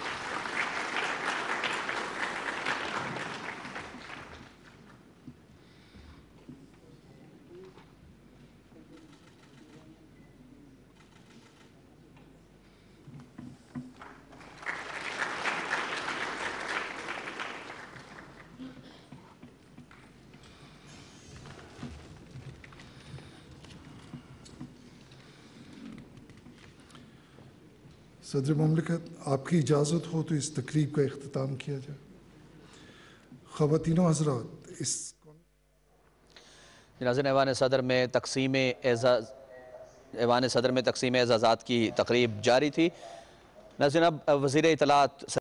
صدر مملکت، آپ کی اجازت ہو تو اس تقریب کا اختتام کیا جائے۔ خواتین و حضرات، اس ناظرین، ایوان صدر میں تقسیم اعزاز ایوان صدر میں تقسیم اعزازات کی تقریب جاری تھی۔ ناظرین، اب وزیر اطلاعات